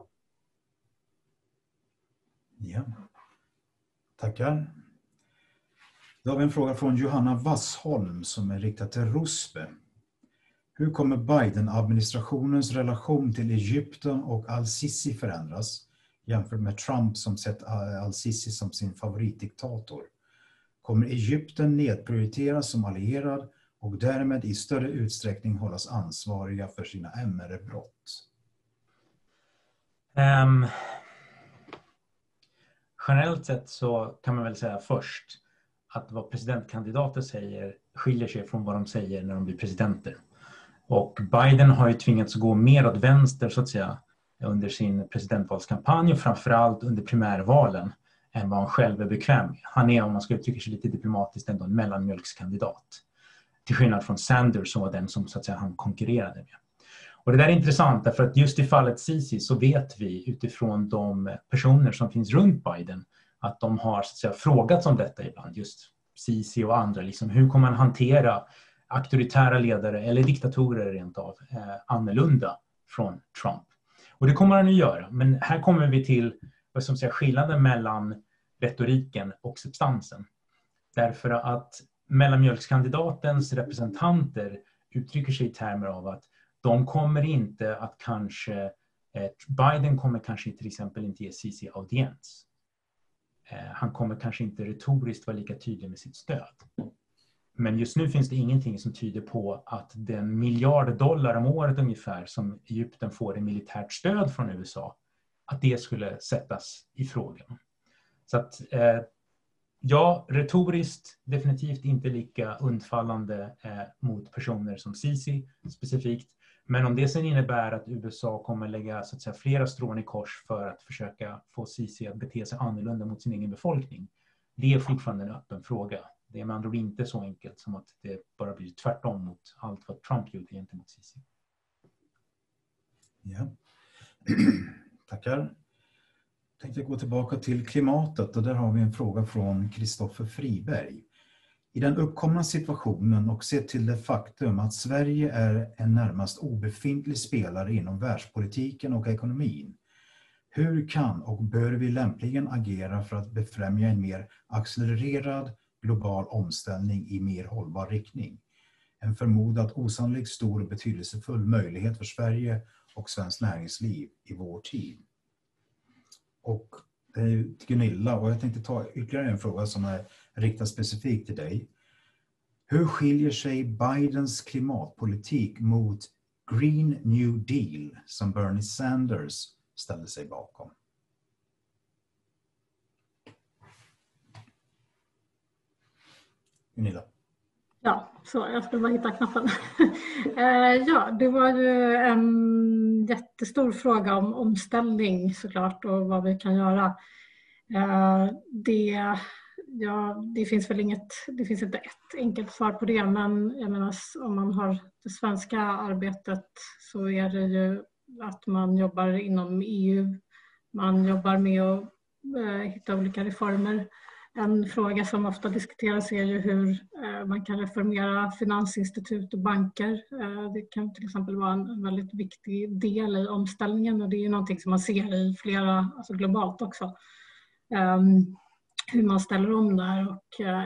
Ja, tackar. Då har vi en fråga från Johanna Wassholm som är riktad till Rusbe. Hur kommer Biden-administrationens relation till Egypten och al-Sisi förändras jämfört med Trump som sett al-Sisi som sin favoritdiktator? Kommer Egypten nedprioriteras som allierad och därmed i större utsträckning hållas ansvariga för sina M R-brott? Um, generellt sett så kan man väl säga först att vad presidentkandidater säger skiljer sig från vad de säger när de blir presidenter. Och Biden har ju tvingats gå mer åt vänster så att säga under sin presidentvalskampanj och framförallt under primärvalen än vad han själv är bekväm med. Han är, om man ska uttrycka sig lite diplomatiskt, ändå en mellanmjölkskandidat. Till skillnad från Sanders som var den som så att säga han konkurrerade med. Och det där är intressant därför att just i fallet Sisi så vet vi utifrån de personer som finns runt Biden att de har så att säga frågat om detta ibland, just Sisi och andra. Liksom, hur kommer man hantera auktoritära ledare eller diktatorer rent av eh, annorlunda från Trump? Och det kommer han att göra. Men här kommer vi till vad som säger, skillnaden mellan retoriken och substansen. Därför att mellanmjölkskandidatens representanter uttrycker sig i termer av att de kommer inte att kanske, eh, Biden kommer kanske till exempel inte ge Sisi audiens. Eh, han kommer kanske inte retoriskt vara lika tydlig med sitt stöd. Men just nu finns det ingenting som tyder på att den miljard dollar om året ungefär som Egypten får i militärt stöd från U S A, att det skulle sättas i frågan. Så att eh, ja, retoriskt definitivt inte lika undfallande eh, mot personer som Sisi specifikt. Men om det sen innebär att U S A kommer lägga så att säga, flera strån i kors för att försöka få Sisi att bete sig annorlunda mot sin egen befolkning, det är fortfarande en öppen fråga. Det är med andra ord inte så enkelt som att det bara blir tvärtom mot allt vad Trump gjorde gentemot Sisi. Ja. Tackar. Jag tänkte gå tillbaka till klimatet och där har vi en fråga från Kristoffer Friberg. I den uppkomna situationen och sett till det faktum att Sverige är en närmast obefintlig spelare inom världspolitiken och ekonomin. Hur kan och bör vi lämpligen agera för att befrämja en mer accelererad global omställning i mer hållbar riktning? en förmodat osannolikt stor och betydelsefull möjlighet för Sverige och svenskt näringsliv i vår tid. Och det är ju till Gunilla, och jag tänkte ta ytterligare en fråga som är riktad specifikt till dig. Hur skiljer sig Bidens klimatpolitik mot Green New Deal som Bernie Sanders ställde sig bakom? Gunilla. Ja, så jag skulle bara hitta knappen. Ja, det var ju en jättestor fråga om omställning såklart och vad vi kan göra. Det, ja, det finns väl inget, det finns inte ett enkelt svar på det, men jag menar, om man har det svenska arbetet så är det ju att man jobbar inom E U, man jobbar med att hitta olika reformer. En fråga som ofta diskuteras är ju hur man kan reformera finansinstitut och banker. Det kan till exempel vara en väldigt viktig del i omställningen och det är ju någonting som man ser i flera, alltså globalt också. Hur man ställer om där och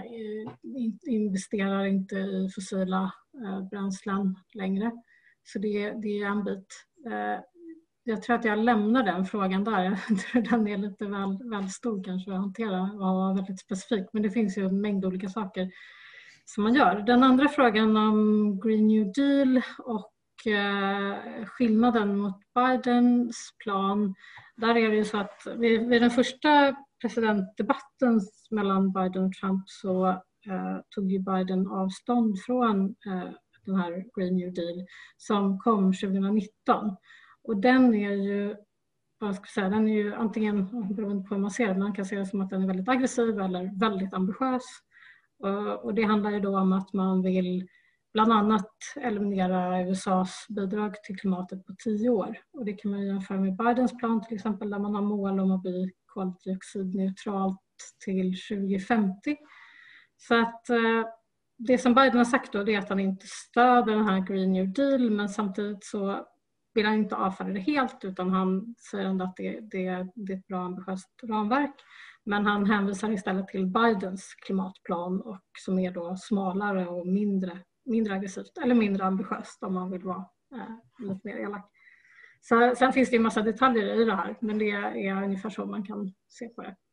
investerar inte i fossila bränslen längre. Så det, det är en bit. Jag tror att jag lämnar den frågan där. Jag tror den är lite väl, väl stor kanske att hantera och vara väldigt specifik. Men det finns ju en mängd olika saker som man gör. Den andra frågan om Green New Deal och eh, skillnaden mot Bidens plan. Där är det ju så att vid, vid den första presidentdebatten mellan Biden och Trump så eh, tog ju Biden avstånd från eh, den här Green New Deal som kom tjugonitton. Och den är ju, vad ska jag säga, den är ju antingen, beroende på hur man ser det, man kan se det som att den är väldigt aggressiv eller väldigt ambitiös. Och det handlar ju då om att man vill bland annat eliminera U S A:s bidrag till klimatet på tio år. Och det kan man jämföra med Bidens plan till exempel, där man har mål om att bli koldioxidneutralt till tjugohundrafemtio. Så att det som Biden har sagt då, det är att han inte stöder den här Green New Deal, men samtidigt så vill han inte avfärda det helt, utan han säger ändå att det, det, det är ett bra ambitiöst ramverk. Men han hänvisar istället till Bidens klimatplan och som är då smalare och mindre, mindre aggressivt eller mindre ambitiöst om man vill vara eh, lite mer elak. Så, sen finns det ju en massa detaljer i det här, men det är ungefär så man kan se på det.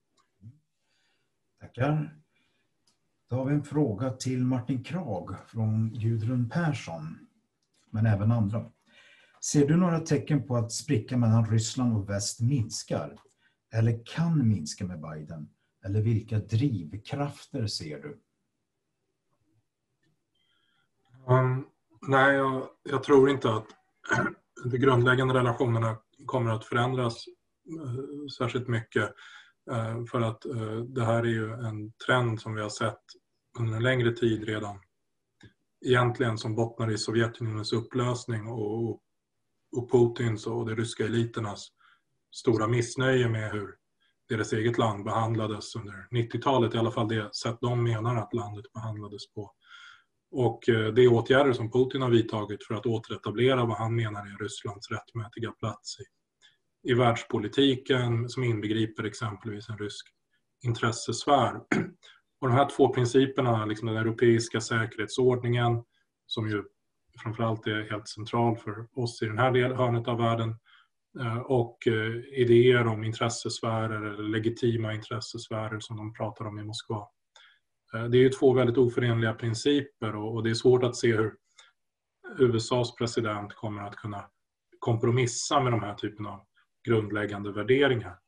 Tackar. Då har vi en fråga till Martin Krag från Gudrun Persson, men även andra. Ser du några tecken på att sprickan mellan Ryssland och väst minskar? Eller kan minska med Biden? Eller vilka drivkrafter ser du? Um, nej, jag, jag tror inte att de grundläggande relationerna kommer att förändras uh, särskilt mycket. Uh, för att uh, det här är ju en trend som vi har sett under en längre tid redan. Egentligen som bottnar i Sovjetunionens upplösning och och Putins och de ryska eliternas stora missnöje med hur deras eget land behandlades under nittiotalet, i alla fall det sätt de menar att landet behandlades på. Och det är åtgärder som Putin har vidtagit för att återetablera vad han menar är Rysslands rättmätiga plats i, i världspolitiken, som inbegriper exempelvis en rysk intressesfär. Och de här två principerna, liksom den europeiska säkerhetsordningen, som ju framförallt är helt central för oss i den här del, hörnet av världen, och idéer om intressesfärer eller legitima intressesfärer som de pratar om i Moskva. Det är ju två väldigt oförenliga principer och det är svårt att se hur U S A:s president kommer att kunna kompromissa med de här typen av grundläggande värderingar.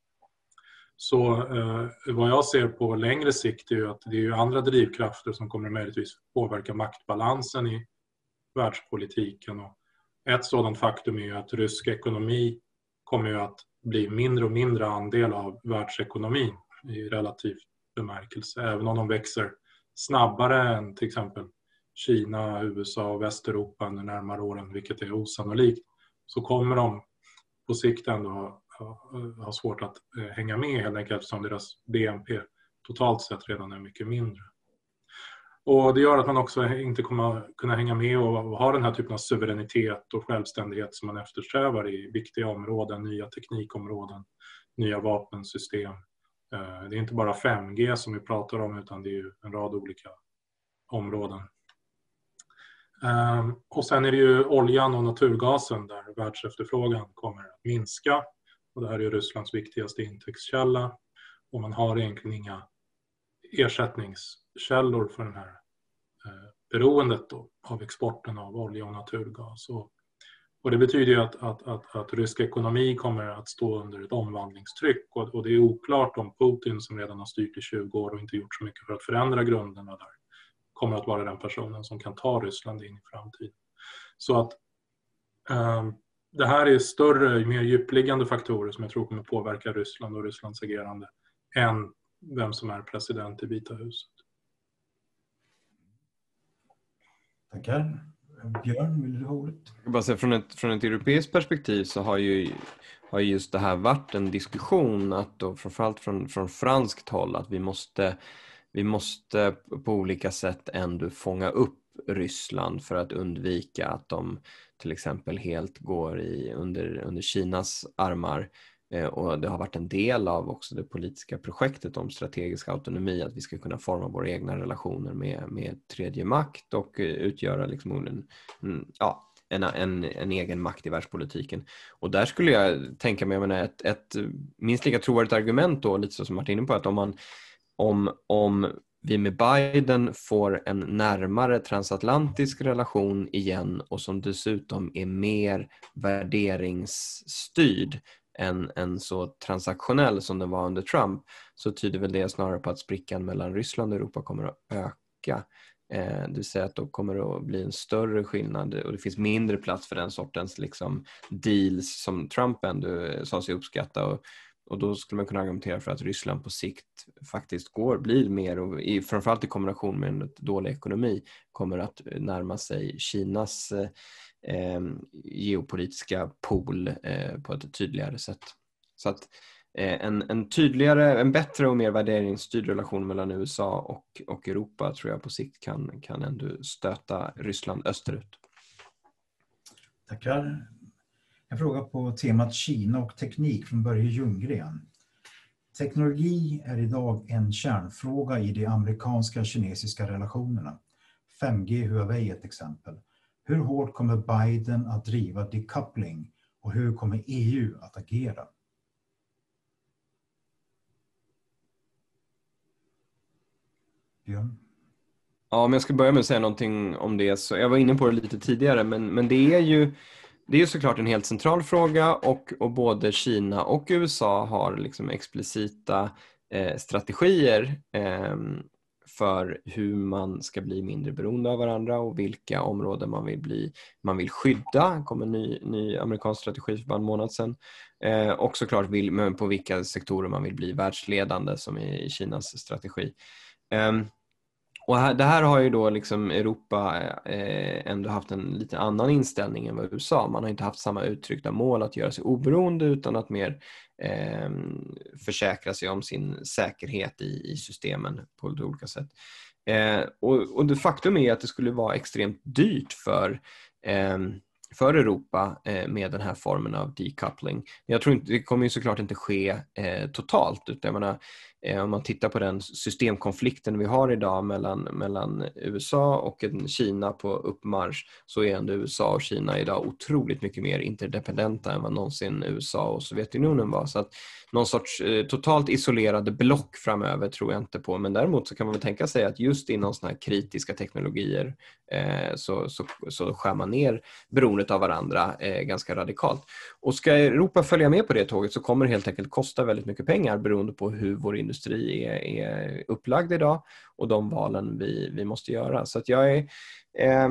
Så eh, vad jag ser på längre sikt är ju att det är ju andra drivkrafter som kommer möjligtvis påverka maktbalansen i världspolitiken. Och ett sådant faktum är ju att rysk ekonomi kommer ju att bli mindre och mindre andel av världsekonomin i relativ bemärkelse. Även om de växer snabbare än till exempel Kina, U S A och Västeuropa under närmare åren, vilket är osannolikt, så kommer de på sikt ändå ha, ha svårt att hänga med helt enkelt eftersom deras B N P totalt sett redan är mycket mindre. Och det gör att man också inte kommer kunna hänga med och ha den här typen av suveränitet och självständighet som man eftersträvar i viktiga områden, nya teknikområden, nya vapensystem. Det är inte bara fem G som vi pratar om utan det är ju en rad olika områden. Och sen är det ju oljan och naturgasen där världsefterfrågan kommer att minska. Och det här är Rysslands viktigaste intäktskälla. Och man har egentligen inga ersättningskällor för den här eh, beroendet då, av exporten av olja och naturgas. Och, och det betyder ju att, att, att, att rysk ekonomi kommer att stå under ett omvandlingstryck. Och, och det är oklart om Putin, som redan har styrt i tjugo år och inte gjort så mycket för att förändra grunderna där, kommer att vara den personen som kan ta Ryssland in i framtiden. Så att eh, det här är större, mer djupliggande faktorer som jag tror kommer påverka Ryssland och Rysslands agerande än vem som är president i Vita huset. Tackar. Björn, vill du ha ordet? Jag bara säga, från ett, från ett europeiskt perspektiv så har ju har just det här varit en diskussion, att då, framförallt från, från franskt håll, att vi måste, vi måste på olika sätt ändå fånga upp Ryssland för att undvika att de till exempel helt går i, under, under Kinas armar. Och det har varit en del av också det politiska projektet om strategisk autonomi, att vi ska kunna forma våra egna relationer med, med tredje makt och utgöra liksom en, ja, en, en, en egen makt i världspolitiken. Och där skulle jag tänka mig, jag menar, ett, ett minst lika trovärdigt argument då, lite så som Martin är inne på, att om, man, om, om vi med Biden får en närmare transatlantisk relation igen och som dessutom är mer värderingsstyrd än, än så transaktionell som den var under Trump, så tyder väl det snarare på att sprickan mellan Ryssland och Europa kommer att öka. Eh, det vill säga att då kommer det att bli en större skillnad och det finns mindre plats för den sortens liksom deals som Trump ändå sa sig uppskatta. Och, och då skulle man kunna argumentera för att Ryssland på sikt faktiskt går, blir mer, och i, framförallt i kombination med en dålig ekonomi, kommer att närma sig Kinas eh, geopolitiska pool eh, på ett tydligare sätt. Så att eh, en, en tydligare, en bättre och mer värderingsstyrd relation mellan U S A och, och Europa tror jag på sikt kan, kan ändå stöta Ryssland österut. Tackar. En fråga på temat Kina och teknik från Börje Ljunggren. Teknologi är idag en kärnfråga i de amerikanska-kinesiska relationerna. fem G Huawei är ett exempel. Hur hårt kommer Biden att driva decoupling och hur kommer E U att agera? Björn? Ja, om jag ska börja med att säga någonting om det, så jag var inne på det lite tidigare, men, men det är ju det är ju såklart en helt central fråga, och, och både Kina och U S A har liksom explicita eh, strategier eh, för hur man ska bli mindre beroende av varandra och vilka områden man vill bli, man vill skydda. Det kom en ny, ny amerikansk strategi för bara en månad sedan. Eh, och såklart vill, men på vilka sektorer man vill bli världsledande, som i, i Kinas strategi. Eh, Och här, det här har ju då liksom Europa eh, ändå haft en lite annan inställning än vad U S A. Man har inte haft samma uttryckta mål att göra sig oberoende, utan att mer eh, försäkra sig om sin säkerhet i, i systemen på olika sätt. Eh, och, och det faktum är att det skulle vara extremt dyrt för eh, för Europa eh, med den här formen av decoupling. Jag tror inte, det kommer ju såklart inte ske eh, totalt, utan jag menar, eh, om man tittar på den systemkonflikten vi har idag mellan, mellan U S A och en Kina på uppmarsch, så är ändå U S A och Kina idag otroligt mycket mer interdependenta än vad någonsin U S A och Sovjetunionen var. Så att någon sorts eh, totalt isolerade block framöver tror jag inte på, men däremot så kan man väl tänka sig att just inom såna här kritiska teknologier eh, så, så, så skär man ner beroendet av varandra eh, ganska radikalt. Och ska Europa följa med på det tåget så kommer det helt enkelt kosta väldigt mycket pengar beroende på hur vår industri är, är upplagd idag och de valen vi, vi måste göra. Så att jag är... Eh,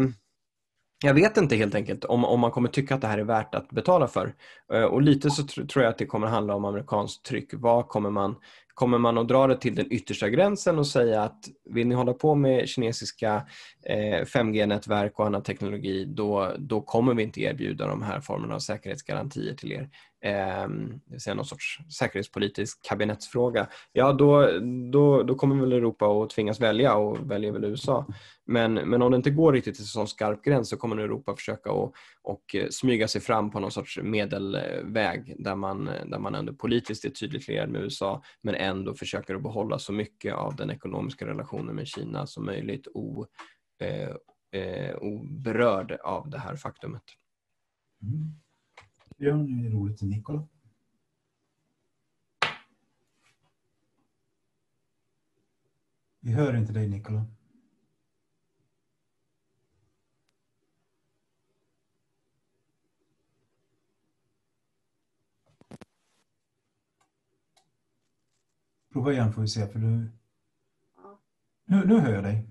Jag vet inte helt enkelt om, om man kommer tycka att det här är värt att betala för. Och lite så tr- tror jag att det kommer handla om amerikanskt tryck. Vad kommer man, kommer man att dra det till den yttersta gränsen och säga att vill ni hålla på med kinesiska eh, fem G-nätverk och annan teknologi, då, då kommer vi inte erbjuda de här formerna av säkerhetsgarantier till er. Eh, det vill säga någon sorts säkerhetspolitisk kabinettsfråga. Ja, då, då, då kommer väl Europa att tvingas välja, och väljer väl U S A. Men, men om det inte går riktigt till en sån skarp gräns, så kommer Europa försöka att, och smyga sig fram på någon sorts medelväg där man, där man ändå politiskt är tydligt lierad med U S A, men ändå försöker att behålla så mycket av den ekonomiska relationen med Kina som möjligt o, eh, eh, oberörd av det här faktumet. Mm. Björn, är det roligt till Nikola? Vi hör inte dig, Nikola. Prova igen får vi se, för du... Nu, nu hör jag dig.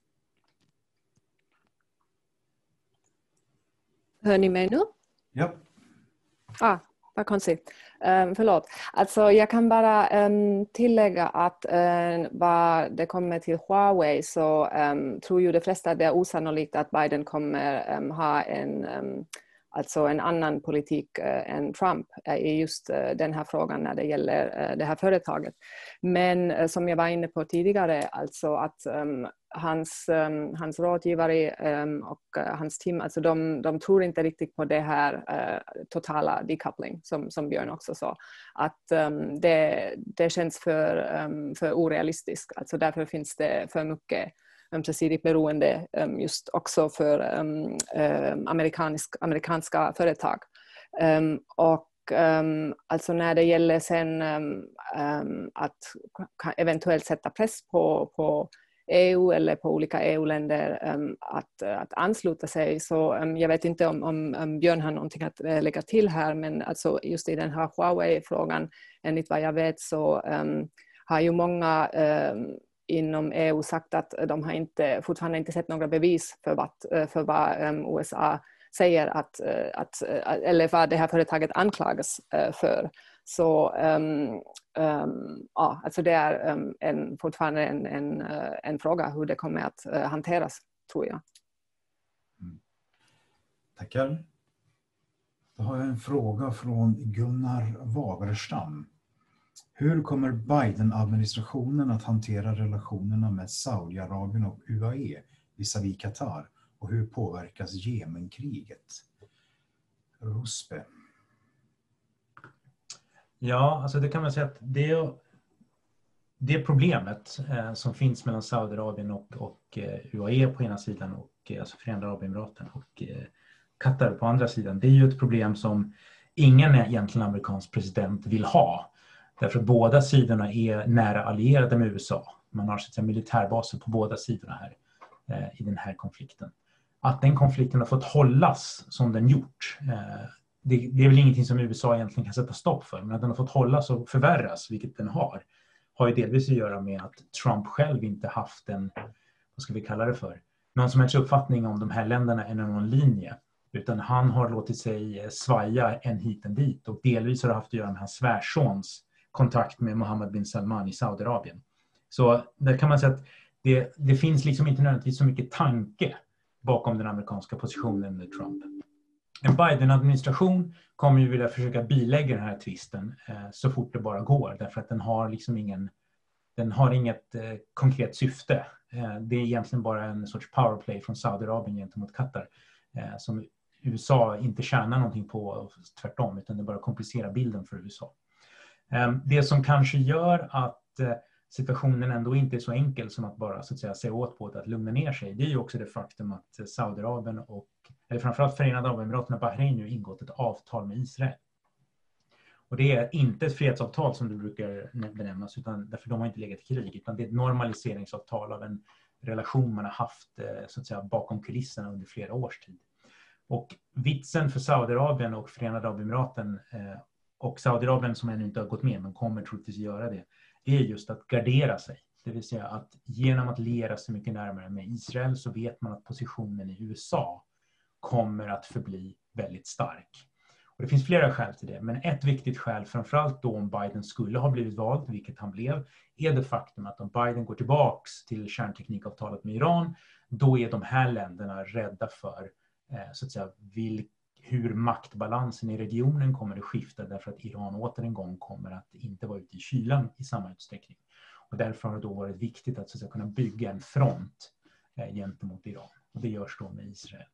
Hör ni mig nu? Ja. Ah, vad konstigt. Um, förlåt. Alltså, jag kan bara um, tillägga att um, vad det kommer till Huawei så um, tror ju de flesta att det är osannolikt att Biden kommer um, ha en, um, alltså en annan politik uh, än Trump uh, i just uh, den här frågan när det gäller uh, det här företaget. Men uh, som jag var inne på tidigare, alltså att um, hans, um, hans rådgivare um, och uh, hans team, alltså de, de tror inte riktigt på det här uh, totala decoupling som, som Björn också sa. Att um, det, det känns för, um, för orealistiskt. Alltså därför finns det för mycket ömsesidigt beroende um, just också för um, um, amerikansk, amerikanska företag. Um, och um, alltså när det gäller sen um, um, att eventuellt sätta press på, på E U eller på olika E U-länder um, att, att ansluta sig. Så um, jag vet inte om, om, om Björn har någonting att uh, lägga till här, men alltså just i den här Huawei-frågan, enligt vad jag vet så um, har ju många um, inom E U sagt att de har inte, fortfarande inte sett några bevis för vad, för vad um, U S A säger att, att, eller vad det här företaget anklagas uh, för. Så um, um, ja, alltså det är um, en, fortfarande en, en, uh, en fråga hur det kommer att uh, hanteras, tror jag. Mm. Tackar. Då har jag en fråga från Gunnar Wagerstam. Hur kommer Biden-administrationen att hantera relationerna med Saudiarabien och U A E visavi Qatar? Och hur påverkas Jemenkriget? Ruspe. Ja, alltså det kan man säga att det, det problemet eh, som finns mellan Saudiarabien och, och eh, U A E på ena sidan och eh, alltså Förenade Arabemiraten och eh, Qatar på andra sidan, det är ju ett problem som ingen egentligen amerikansk president vill ha. Därför att båda sidorna är nära allierade med U S A. Man har så att säga militärbaser på båda sidorna här eh, i den här konflikten. Att den konflikten har fått hållas som den gjort, eh, det, det är väl ingenting som U S A egentligen kan sätta stopp för. Men att den har fått hållas och förvärras, vilket den har, har ju delvis att göra med att Trump själv inte haft en, vad ska vi kalla det för, någon som helst uppfattning om de här länderna än någon linje. Utan han har låtit sig svaja en hit en dit, och delvis har det haft att göra med hans svärsons kontakt med Mohammed bin Salman i Saudiarabien. Så där kan man säga att det, det finns liksom inte nödvändigtvis så mycket tanke bakom den amerikanska positionen med Trump. En Biden-administration kommer ju vilja försöka bilägga den här tvisten eh, så fort det bara går, därför att den har liksom ingen, den har inget eh, konkret syfte. Eh, det är egentligen bara en sorts powerplay från Saudiarabien gentemot Qatar eh, som U S A inte tjänar någonting på, tvärtom, utan det bara komplicerar bilden för U S A. Det som kanske gör att situationen ändå inte är så enkel som att bara så att säga säga åt på att lugna ner sig, det är ju också det faktum att Saudiarabien och, eller framförallt Förenade Arabemiraten och Bahrain nu ingått ett avtal med Israel. Och det är inte ett fredsavtal som det brukar benämnas, utan därför de har inte legat i krig, utan det är ett normaliseringsavtal av en relation man har haft så att säga bakom kulisserna under flera års tid. Och vitsen för Saudiarabien och Förenade Arabemiraten eh, och Saudiarabien som ännu inte har gått med men kommer troligtvis göra det, är just att gardera sig. Det vill säga att genom att liera sig mycket närmare med Israel så vet man att positionen i U S A kommer att förbli väldigt stark. Och det finns flera skäl till det, men ett viktigt skäl, framförallt då om Biden skulle ha blivit vald, vilket han blev, är det faktum att om Biden går tillbaks till kärnteknikavtalet med Iran, då är de här länderna rädda för eh, så att säga, vilka hur maktbalansen i regionen kommer att skifta, därför att Iran åter en gång kommer att inte vara ute i kylan i samma utsträckning. Och därför har det då varit viktigt att, så att säga, kunna bygga en front eh, gentemot Iran. Och det görs då med Israel.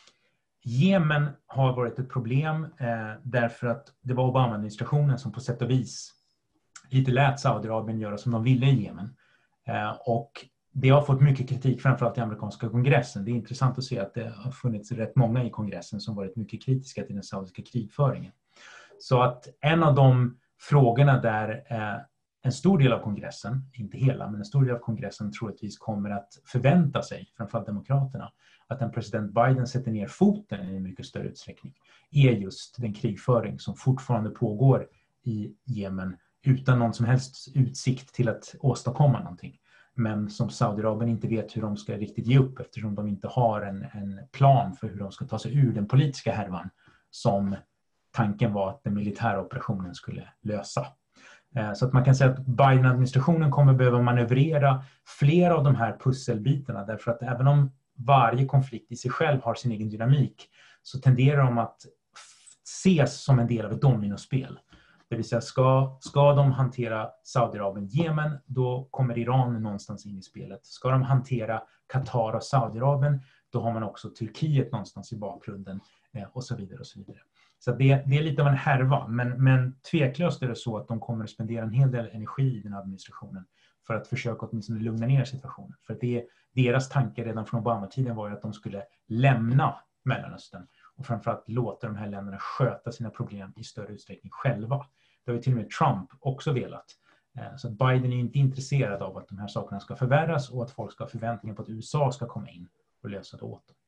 Jemen har varit ett problem eh, därför att det var Obama-administrationen som på sätt och vis lite lät Saudiarabien göra som de ville i Jemen. Eh, och det har fått mycket kritik, framförallt i amerikanska kongressen. Det är intressant att se att det har funnits rätt många i kongressen som varit mycket kritiska till den saudiska krigföringen. Så att en av de frågorna där eh, en stor del av kongressen, inte hela, men en stor del av kongressen troligtvis kommer att förvänta sig, framförallt demokraterna, att en president Biden sätter ner foten i en mycket större utsträckning, är just den krigföring som fortfarande pågår i Jemen utan någon som helst utsikt till att åstadkomma någonting. Men som Saudiarabien inte vet hur de ska riktigt ge upp, eftersom de inte har en, en plan för hur de ska ta sig ur den politiska härvan som tanken var att den militära operationen skulle lösa. Så att man kan säga att Biden-administrationen kommer behöva manövrera flera av de här pusselbitarna, därför att även om varje konflikt i sig själv har sin egen dynamik, så tenderar de att ses som en del av ett dominospel. Det vill säga, ska, ska de hantera Saudiarabien, Jemen, då kommer Iran någonstans in i spelet. Ska de hantera Qatar och Saudiarabien, då har man också Turkiet någonstans i bakgrunden eh, och så vidare och så vidare. Så det, det är lite av en härva, men, men tveklöst är det så att de kommer att spendera en hel del energi i den administrationen för att försöka åtminstone lugna ner situationen. För det, deras tanke redan från Obama-tiden var ju att de skulle lämna Mellanöstern och framförallt låta de här länderna sköta sina problem i större utsträckning själva. Det har ju till och med Trump också velat. Så att Biden är inte intresserad av att de här sakerna ska förvärras och att folk ska ha förväntningar på att U S A ska komma in och lösa det åt dem.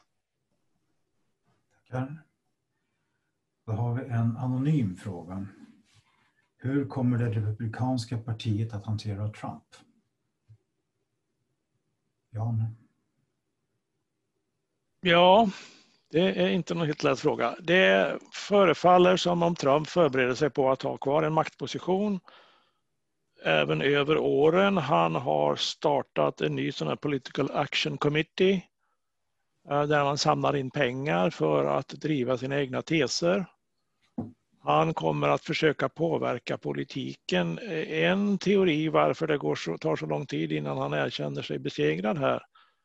Tackar. Då har vi en anonym fråga. Hur kommer det republikanska partiet att hantera Trump? Jan? Ja, det är inte någon helt lätt fråga. Det förefaller som om Trump förbereder sig på att ha kvar en maktposition även över åren. Han har startat en ny sån här Political Action Committee där man samlar in pengar för att driva sina egna teser. Han kommer att försöka påverka politiken. En teori varför det går så, tar så lång tid innan han erkänner sig besegrad här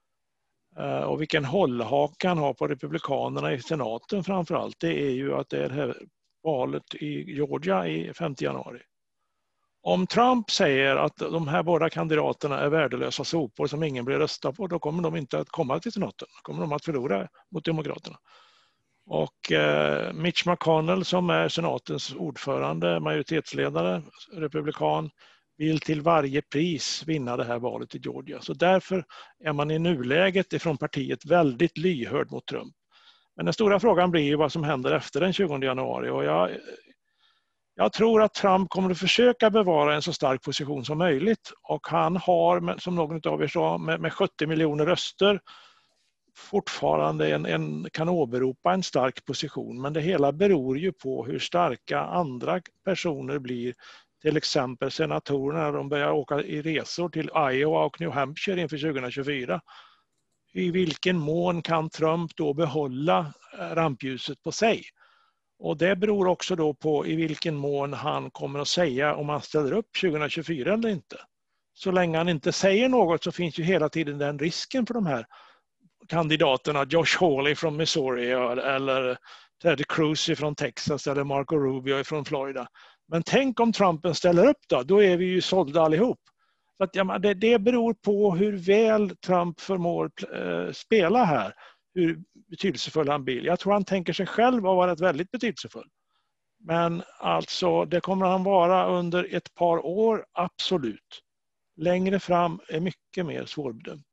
och vilken hållhaka han har på republikanerna i senaten framförallt, det är ju att det är det här valet i Georgia i femte januari. Om Trump säger att de här båda kandidaterna är värdelösa sopor som ingen blir rösta på, då kommer de inte att komma till senaten. Då kommer de att förlora mot demokraterna. Och eh, Mitch McConnell som är senatens ordförande, majoritetsledare, republikan, vill till varje pris vinna det här valet i Georgia. Så därför är man i nuläget ifrån partiet väldigt lyhörd mot Trump. Men den stora frågan blir ju vad som händer efter den tjugonde januari. Och jag, jag tror att Trump kommer att försöka bevara en så stark position som möjligt. Och han har, som någon av er sa, med, med sjuttio miljoner röster fortfarande en, en, kan åberopa en stark position. Men det hela beror ju på hur starka andra personer blir. Till exempel senatorerna när de börjar åka i resor till Iowa och New Hampshire inför tjugohundratjugofyra. I vilken mån kan Trump då behålla rampljuset på sig? Och det beror också då på i vilken mån han kommer att säga om han ställer upp tjugohundratjugofyra eller inte. Så länge han inte säger något så finns ju hela tiden den risken för de här kandidaterna, Josh Hawley från Missouri eller Ted Cruz från Texas eller Marco Rubio från Florida. Men tänk om Trumpen ställer upp då, då är vi ju sålda allihop. Så att, ja, det, det beror på hur väl Trump förmår äh, spela här, hur betydelsefull han blir. Jag tror han tänker sig själv att vara väldigt betydelsefull. Men alltså det kommer han vara under ett par år, absolut. Längre fram är mycket mer svårbedömt.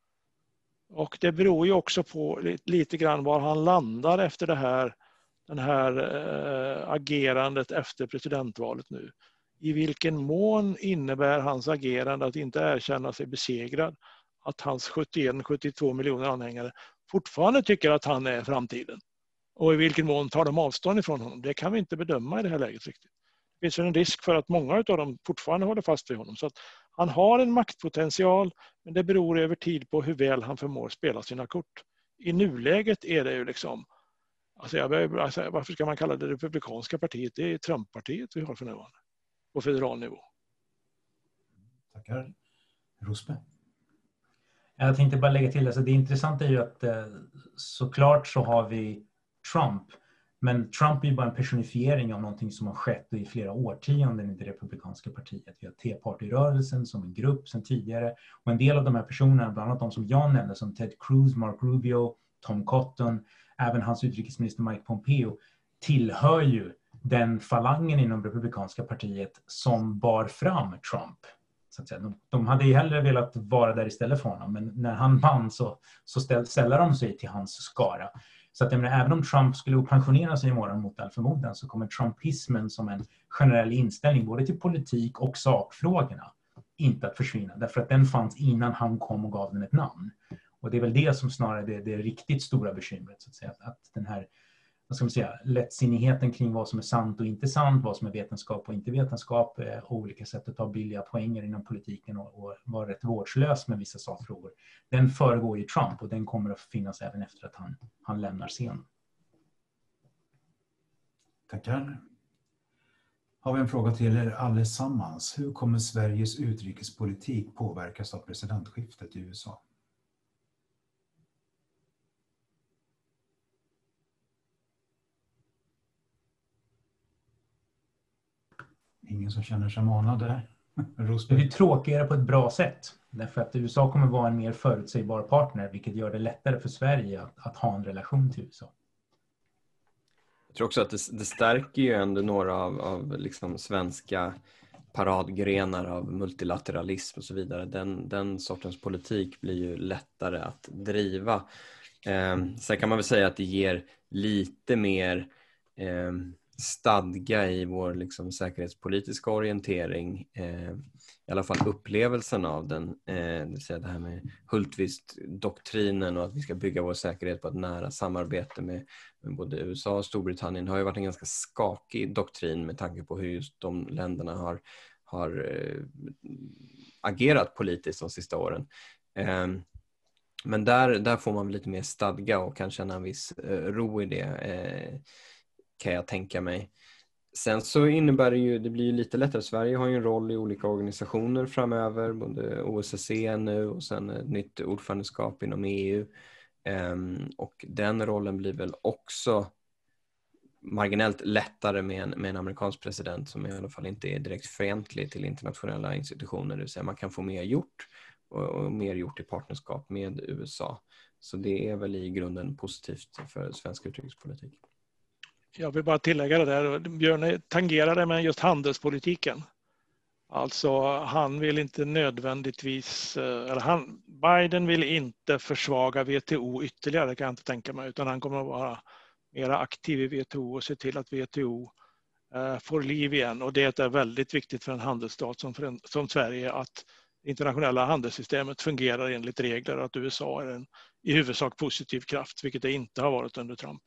Och det beror ju också på lite, lite grann var han landar efter det här, den här äh, agerandet efter presidentvalet nu. I vilken mån innebär hans agerande att inte erkänna sig besegrad? Att hans sjuttioen till sjuttiotvå miljoner anhängare fortfarande tycker att han är framtiden? Och i vilken mån tar de avstånd ifrån honom? Det kan vi inte bedöma i det här läget riktigt. Det finns en risk för att många av dem fortfarande håller fast vid honom. Så att han har en maktpotential, men det beror över tid på hur väl han förmår spela sina kort. I nuläget är det ju liksom, alltså jag, alltså varför ska man kalla det republikanska partiet? Det är Trump-partiet vi har för närvarande. På federal nivå. Tackar. Rosberg. Jag tänkte bara lägga till, alltså det intressanta är ju att såklart så har vi Trump, Men Trump är ju bara en personifiering av någonting som har skett i flera årtionden i det republikanska partiet. Vi har Tea-party-rörelsen som en grupp sedan tidigare. Och en del av de här personerna, bland annat de som jag nämnde, som Ted Cruz, Mark Rubio, Tom Cotton, även hans utrikesminister Mike Pompeo, tillhör ju den falangen inom republikanska partiet som bar fram Trump. Så att säga. De, de hade ju hellre velat vara där istället för honom, men när han vann så, så ställ, ställer de sig till hans skara. Så att jag menar, även om Trump skulle pensionera sig imorgon mot all förmodan, så kommer trumpismen som en generell inställning både till politik och sakfrågorna inte att försvinna. Därför att den fanns innan han kom och gav den ett namn. Och det är väl det som snarare är det, det riktigt stora bekymret. Så att säga. Att den här, vad ska man säga, lättsinnigheten kring vad som är sant och inte sant, vad som är vetenskap och inte vetenskap, eh, och olika sätt att ta billiga poänger inom politiken och, och vara rätt vårdslös med vissa sakfrågor. Den föregår ju Trump och den kommer att finnas även efter att han, han lämnar scenen. Tackar. Har vi en fråga till er allesammans. Hur kommer Sveriges utrikespolitik påverkas av presidentskiftet i U S A? Ingen som känner sig manad där. Det blir tråkigare på ett bra sätt. Därför att U S A kommer vara en mer förutsägbar partner, vilket gör det lättare för Sverige att, att ha en relation till U S A. Jag tror också att det, det stärker ju ändå några av, av liksom svenska paradgrenar av multilateralism och så vidare. Den, den sortens politik blir ju lättare att driva. Eh, sen kan man väl säga att det ger lite mer eh, stadga i vår liksom säkerhetspolitiska orientering, eh, i alla fall upplevelsen av den, eh, det vill säga det här med Hultqvist-doktrinen och att vi ska bygga vår säkerhet på ett nära samarbete med, med både U S A och Storbritannien. Det har ju varit en ganska skakig doktrin med tanke på hur just de länderna har, har eh, agerat politiskt de sista åren. Eh, men där, där får man lite mer stadga och kan känna en viss eh, ro i det, eh, kan jag tänka mig. Sen så innebär det ju, det blir ju lite lättare. Sverige har ju en roll i olika organisationer framöver, både O S S E nu och sen ett nytt ordförandeskap inom E U. Um, och den rollen blir väl också marginellt lättare med en, med en amerikansk president som i alla fall inte är direkt fientlig till internationella institutioner. Det vill säga man kan få mer gjort och, och mer gjort i partnerskap med U S A. Så det är väl i grunden positivt för svensk utrikespolitik. Jag vill bara tillägga det där. Björn tangerade med just handelspolitiken. Alltså han vill inte nödvändigtvis, eller han, Biden vill inte försvaga W T O ytterligare, kan jag inte tänka mig, utan han kommer att vara mer aktiv i W T O och se till att W T O eh, får liv igen. Och det är väldigt viktigt för en handelsstat som, för en, som Sverige att det internationella handelssystemet fungerar enligt regler och att U S A är en i huvudsak positiv kraft, vilket det inte har varit under Trump.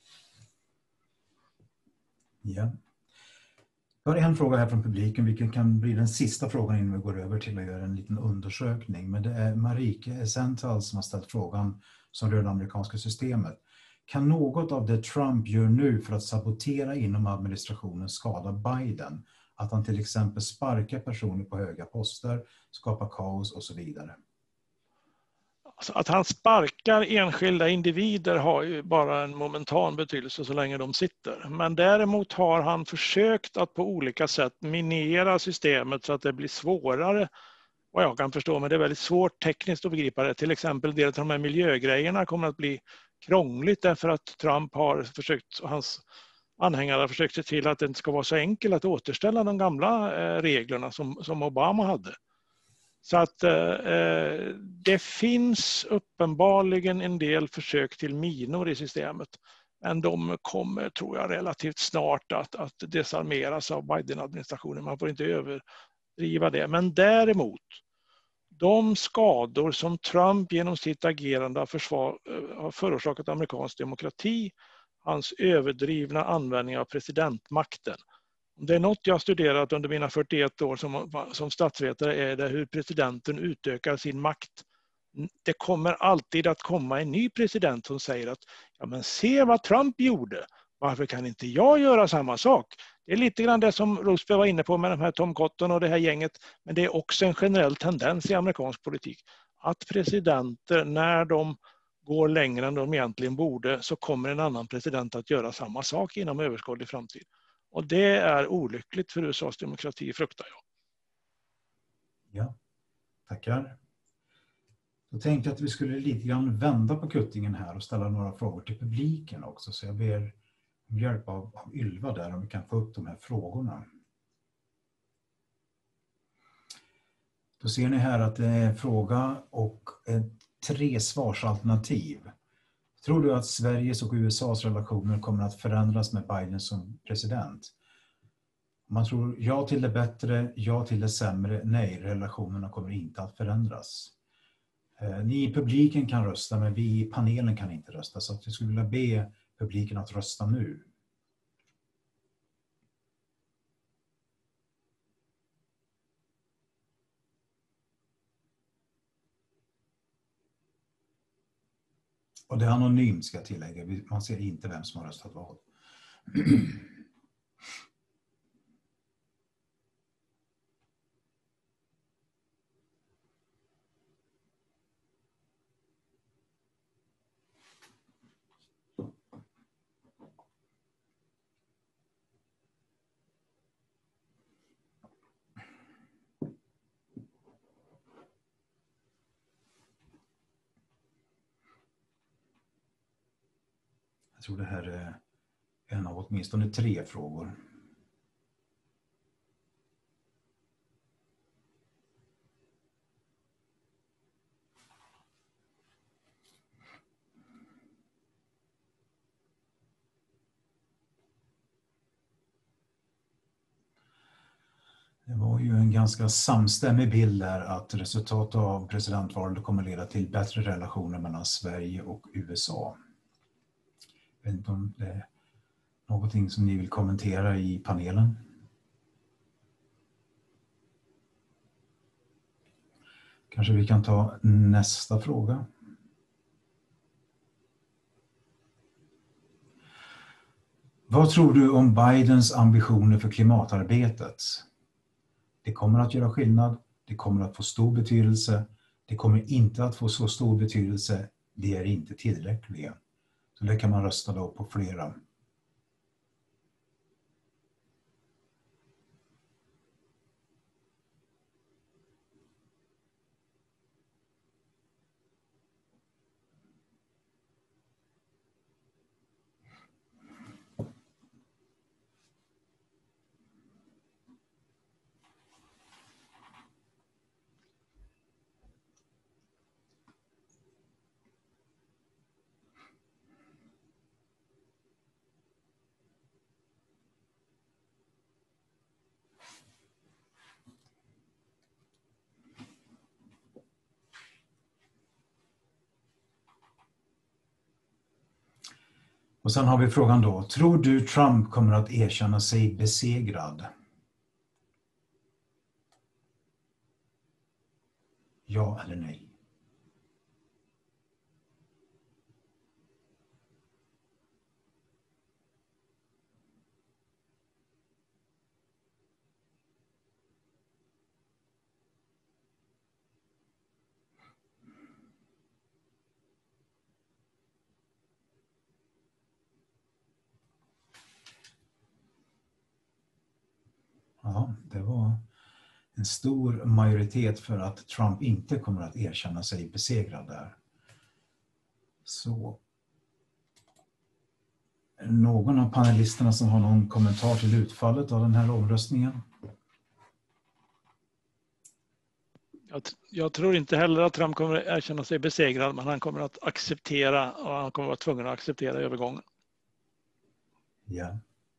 Ja. Jag har en fråga här från publiken, vilken kan bli den sista frågan innan vi går över till att göra en liten undersökning. Men det är Marike Essenthal som har ställt frågan som rör det amerikanska systemet. Kan något av det Trump gör nu för att sabotera inom administrationen skada Biden? Att han till exempel sparkar personer på höga poster, skapar kaos och så vidare. Alltså att han sparkar enskilda individer har ju bara en momentan betydelse så länge de sitter. Men däremot har han försökt att på olika sätt minera systemet så att det blir svårare. Vad jag kan förstå, men det är väldigt svårt tekniskt att begripa det. Till exempel det att de här miljögrejerna kommer att bli krångligt därför att Trump har försökt, och hans anhängare har försökt se till att det inte ska vara så enkelt att återställa de gamla reglerna som, som Obama hade. Så att eh, det finns uppenbarligen en del försök till minor i systemet. Men de kommer, tror jag, relativt snart att, att desarmeras av Biden-administrationen. Man får inte överdriva det. Men däremot, de skador som Trump genom sitt agerande har, försvar, har förorsakat amerikansk demokrati, hans överdrivna användning av presidentmakten. Det är något jag har studerat under mina fyrtioett år som, som statsvetare är det hur presidenten utökar sin makt. Det kommer alltid att komma en ny president som säger att ja, men se vad Trump gjorde. Varför kan inte jag göra samma sak? Det är lite grann det som Rosberg var inne på med de här Tom Cotton och det här gänget. Men det är också en generell tendens i amerikansk politik. Att presidenter när de går längre än de egentligen borde, så kommer en annan president att göra samma sak inom överskådlig framtid. Och det är olyckligt för U S A:s demokrati, fruktar jag. Ja, tackar. Då tänkte jag att vi skulle lite grann vända på kuttingen här och ställa några frågor till publiken också. Så jag ber om hjälp av, av Ylva där om vi kan få upp de här frågorna. Då ser ni här att det är en fråga och ett, tre svarsalternativ. Tror du att Sveriges och U S A:s relationer kommer att förändras med Biden som president? Man tror ja till det bättre, ja till det sämre, nej, relationerna kommer inte att förändras. Ni i publiken kan rösta, men vi i panelen kan inte rösta. Så att jag skulle vilja be publiken att rösta nu. Och det är anonymt, ska jag tillägga. Man ser inte vem som har röstat vad. Jag tror det här är en av åtminstone tre frågor. Det var ju en ganska samstämmig bild där att resultatet av presidentvalet kommer leda till bättre relationer mellan Sverige och U S A. Jag vet inte om det är någonting som ni vill kommentera i panelen. Kanske vi kan ta nästa fråga. Vad tror du om Bidens ambitioner för klimatarbetet? Det kommer att göra skillnad, det kommer att få stor betydelse, det kommer inte att få så stor betydelse, det är inte tillräckligt. Så det kan man rösta då på flera. Och sen har vi frågan då, tror du Trump kommer att erkänna sig besegrad? Ja eller nej? Ja, det var en stor majoritet för att Trump inte kommer att erkänna sig besegrad där. Så är det någon av panelisterna som har någon kommentar till utfallet av den här omröstningen? Jag, jag tror inte heller att Trump kommer att erkänna sig besegrad, men han kommer att acceptera och han kommer att vara tvungen att acceptera övergången. Ja.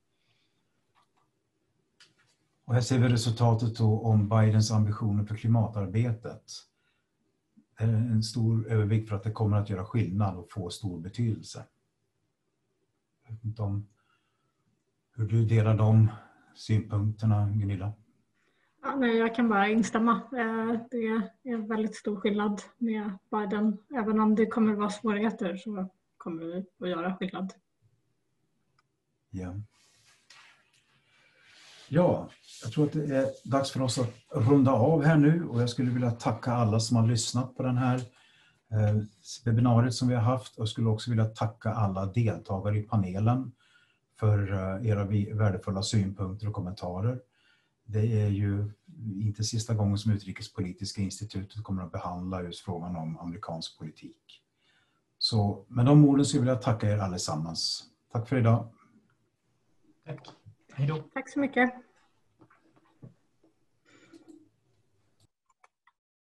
Och här ser vi resultatet då om Bidens ambitioner för klimatarbetet. Det är en stor övervikt för att det kommer att göra skillnad och få stor betydelse. Jag vet inte om hur du delar de synpunkterna, Gunilla. Ja, nej, jag kan bara instämma. Det är väldigt stor skillnad med Biden. Även om det kommer att vara svårigheter så kommer det att göra skillnad. Ja. Ja, jag tror att det är dags för oss att runda av här nu och jag skulle vilja tacka alla som har lyssnat på den här webbinariet som vi har haft, och skulle också vilja tacka alla deltagare i panelen för era värdefulla synpunkter och kommentarer. Det är ju inte sista gången som Utrikespolitiska institutet kommer att behandla just frågan om amerikansk politik. Så med de orden så vill jag tacka er allesammans. Tack för idag. Tack. Hej då. Tack så mycket.